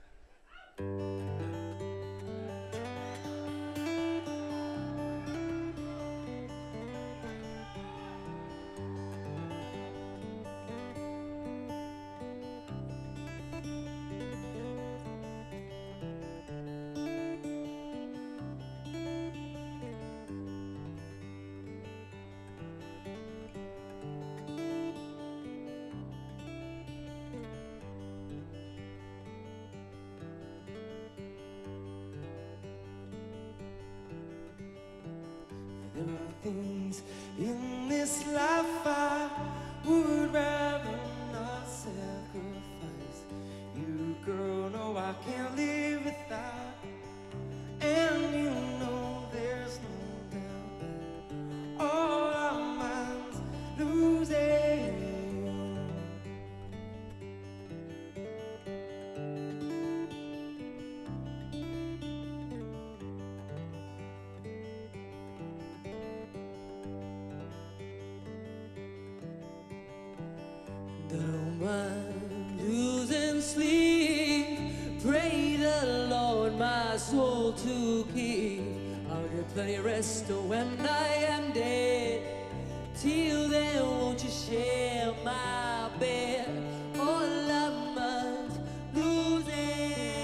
There are things in this life I would rather not sacrifice. You, girl, know I can't live without. And you know there's no doubt that all our minds losing. Don't mind losing sleep. Pray the Lord my soul to keep. I'll get plenty of rest when I am dead. Till then, won't you share my bed? All of mine's losing.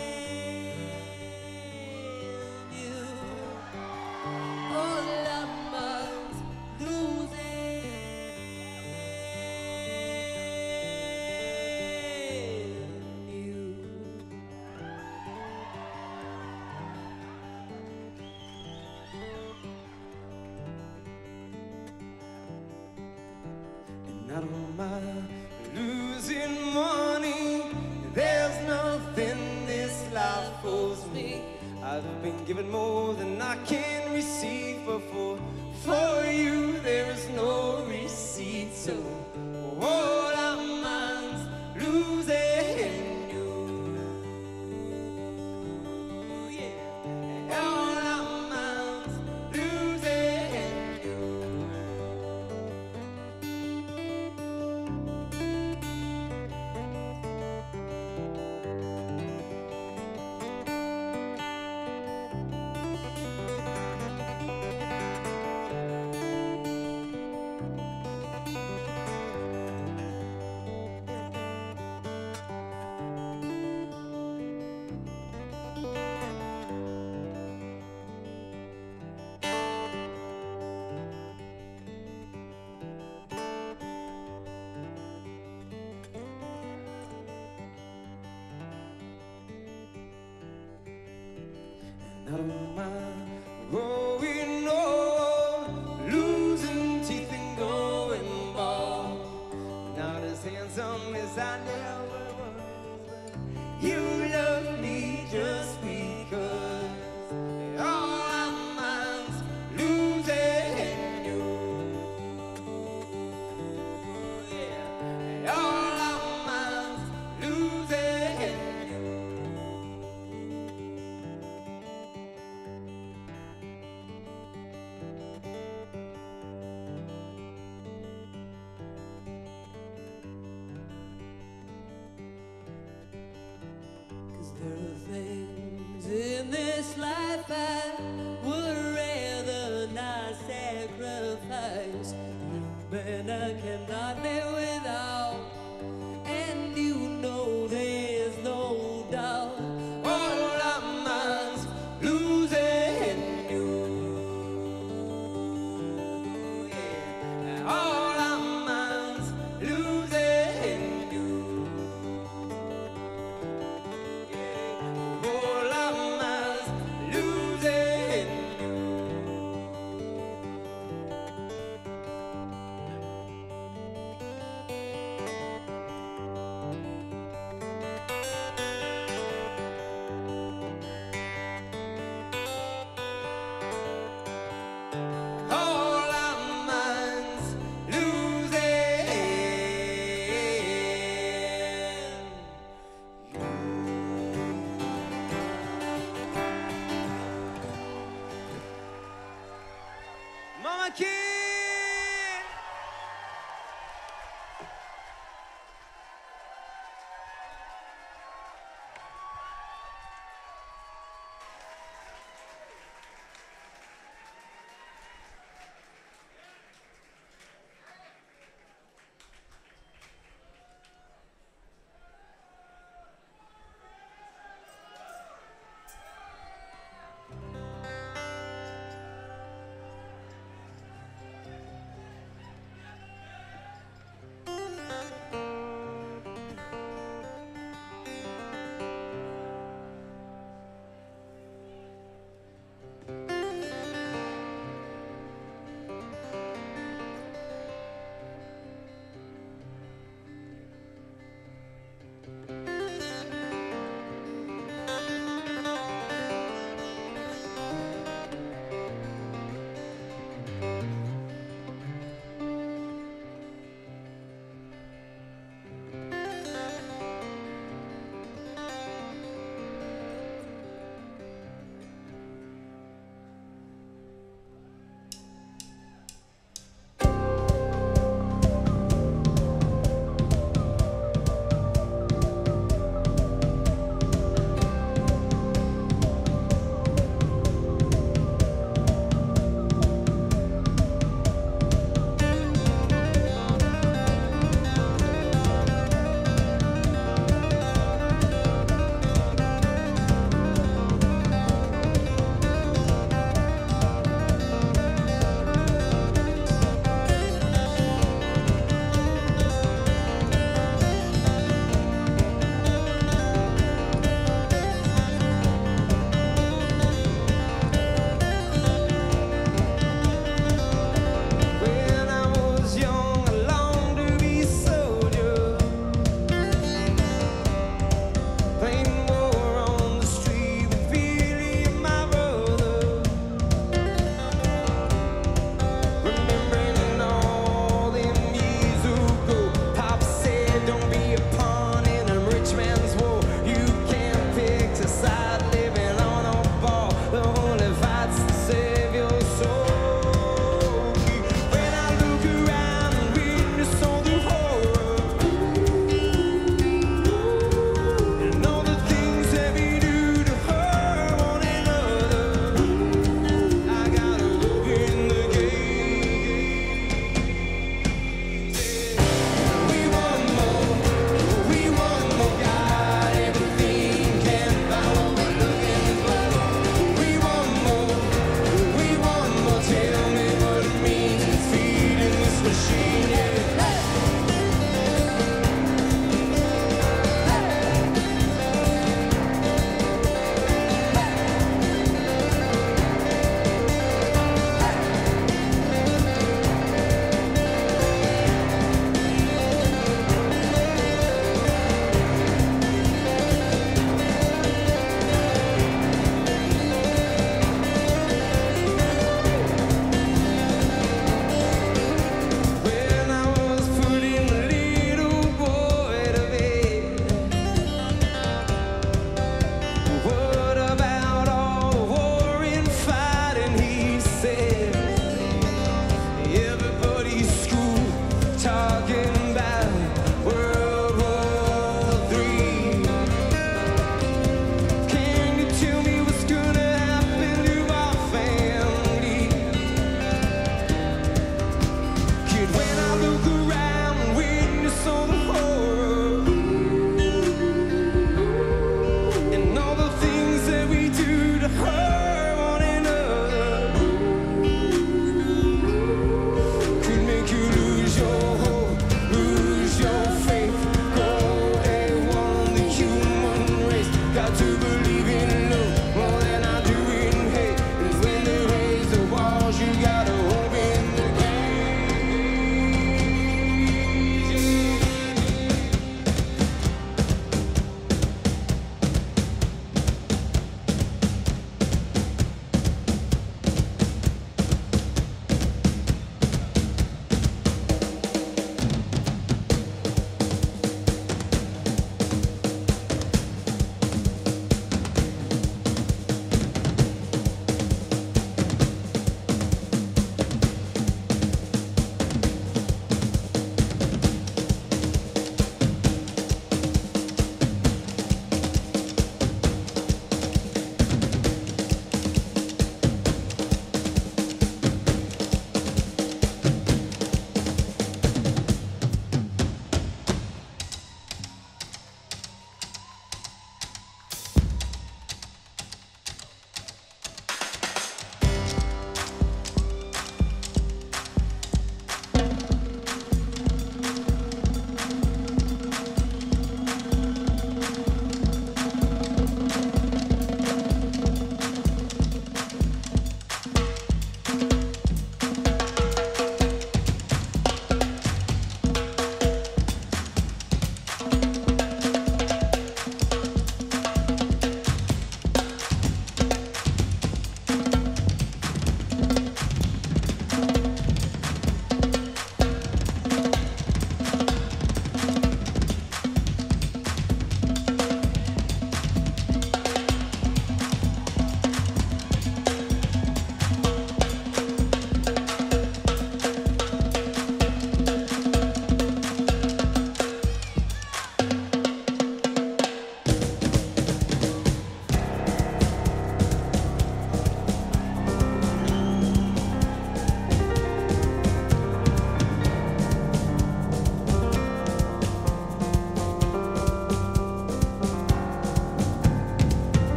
am I losing money? There's nothing this life owes me. I've been given more than I can receive, but for, for you there is no receipt. So all I'm mine's losing you. Yeah, all I'm mine's losing you. I don't mind growing old, losing teeth and going bald. Not as handsome as I never was, but you love me just because. All I'm mine's losing you. Yeah, all I'm mine's losing you. There are things in this life I would rather not sacrifice. Man, I cannot live without, and you know there's no doubt. All I'm mine's losing you. Yeah, all I'm mine's losing you. Yeah, all I'm mine's losing you. All I'm mine's losing. Mama Kid!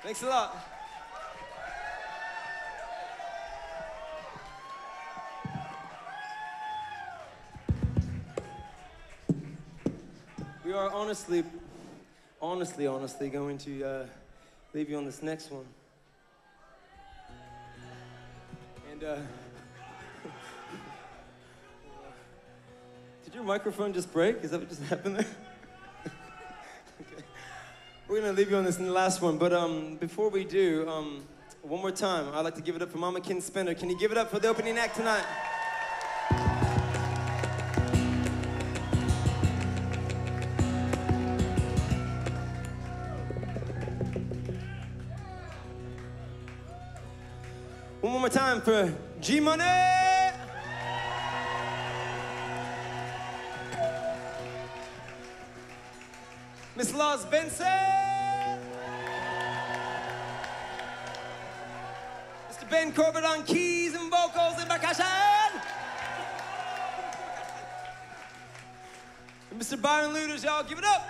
Thanks a lot. We are honestly, honestly, honestly going to uh, leave you on this next one. And, uh, did your microphone just break? Is that what just happened there? Okay. We're gonna leave you on this last one, but um, before we do, um, one more time, I'd like to give it up for Mama Kin Spender. Can you give it up for the opening act tonight? One more time for G-Money! Miss Lars Benson! Mister Ben Corbett on keys and vocals and percussion! And Mister Byron Luders, y'all give it up!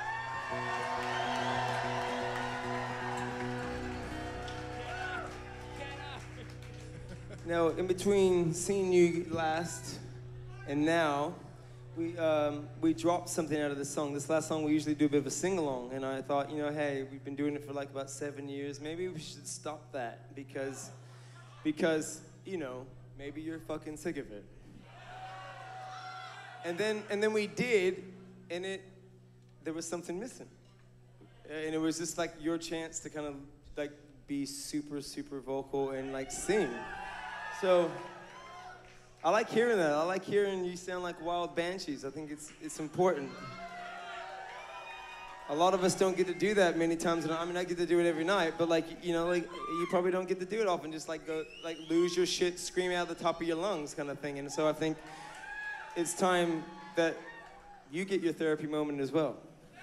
Now, in between seeing you last and now, we, um, we dropped something out of this song. This last song, we usually do a bit of a sing-along, and I thought, you know, hey, we've been doing it for like about seven years. Maybe we should stop that because, because you know, maybe you're fucking sick of it. And then, and then we did, and it, there was something missing. And it was just like your chance to kind of like be super, super vocal and like sing. So, I like hearing that. I like hearing you sound like wild banshees. I think it's it's important. A lot of us don't get to do that many times. I mean, I get to do it every night, but like, you know, like you probably don't get to do it often. Just like go, like lose your shit, scream out the top of your lungs, kind of thing. And so I think it's time that you get your therapy moment as well.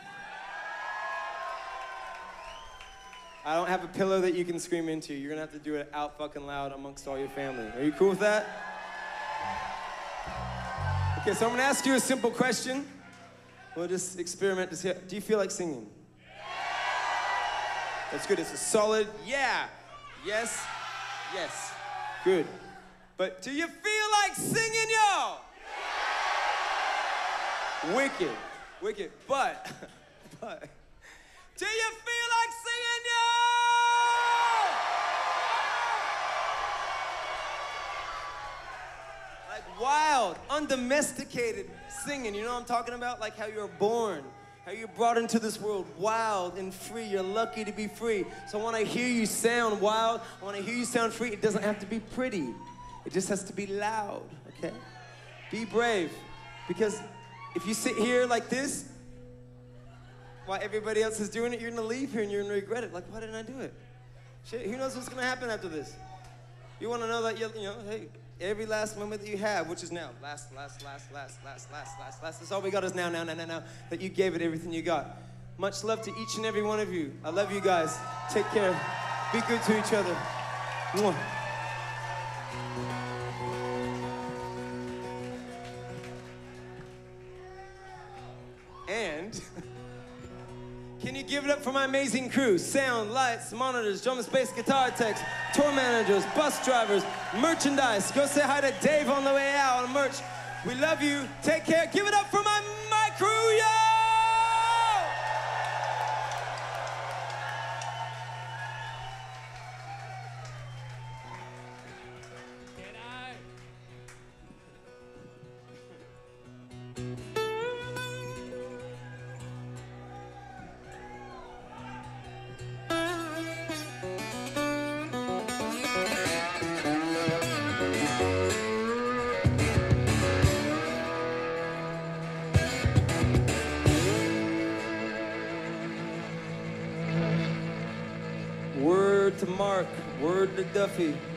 I don't have a pillow that you can scream into. You're gonna have to do it out fucking loud amongst all your family. Are you cool with that? Okay, so I'm gonna ask you a simple question. We'll just experiment to see. Do you feel like singing? That's good. It's a solid yeah. Yes. Yes. Good. But do you feel like singing, y'all? Wicked. Wicked. But, but, do you feel like singing, y'all? Like wild, undomesticated singing. You know what I'm talking about? Like how you're born, how you're brought into this world wild and free. You're lucky to be free. So when I hear you sound wild, when I hear you sound free, it doesn't have to be pretty. It just has to be loud, okay? Be brave. Because if you sit here like this, while everybody else is doing it, you're gonna leave here and you're gonna regret it. Like, why didn't I do it? Shit, who knows what's gonna happen after this? You wanna know that, you you know, hey, every last moment that you have, which is now, last, last, last, last, last, last, last, last, that's all we got is now, now, now, now, now, that you gave it everything you got. Much love to each and every one of you. I love you guys. Take care. Be good to each other. Mwah. And can you give it up for my amazing crew? Sound, lights, monitors, drum and bass, guitar techs, tour managers, bus drivers, merchandise. Go say hi to Dave on the way out on merch. We love you. Take care. Give it up for my, my crew, yo! Word to Mark, word to Duffy.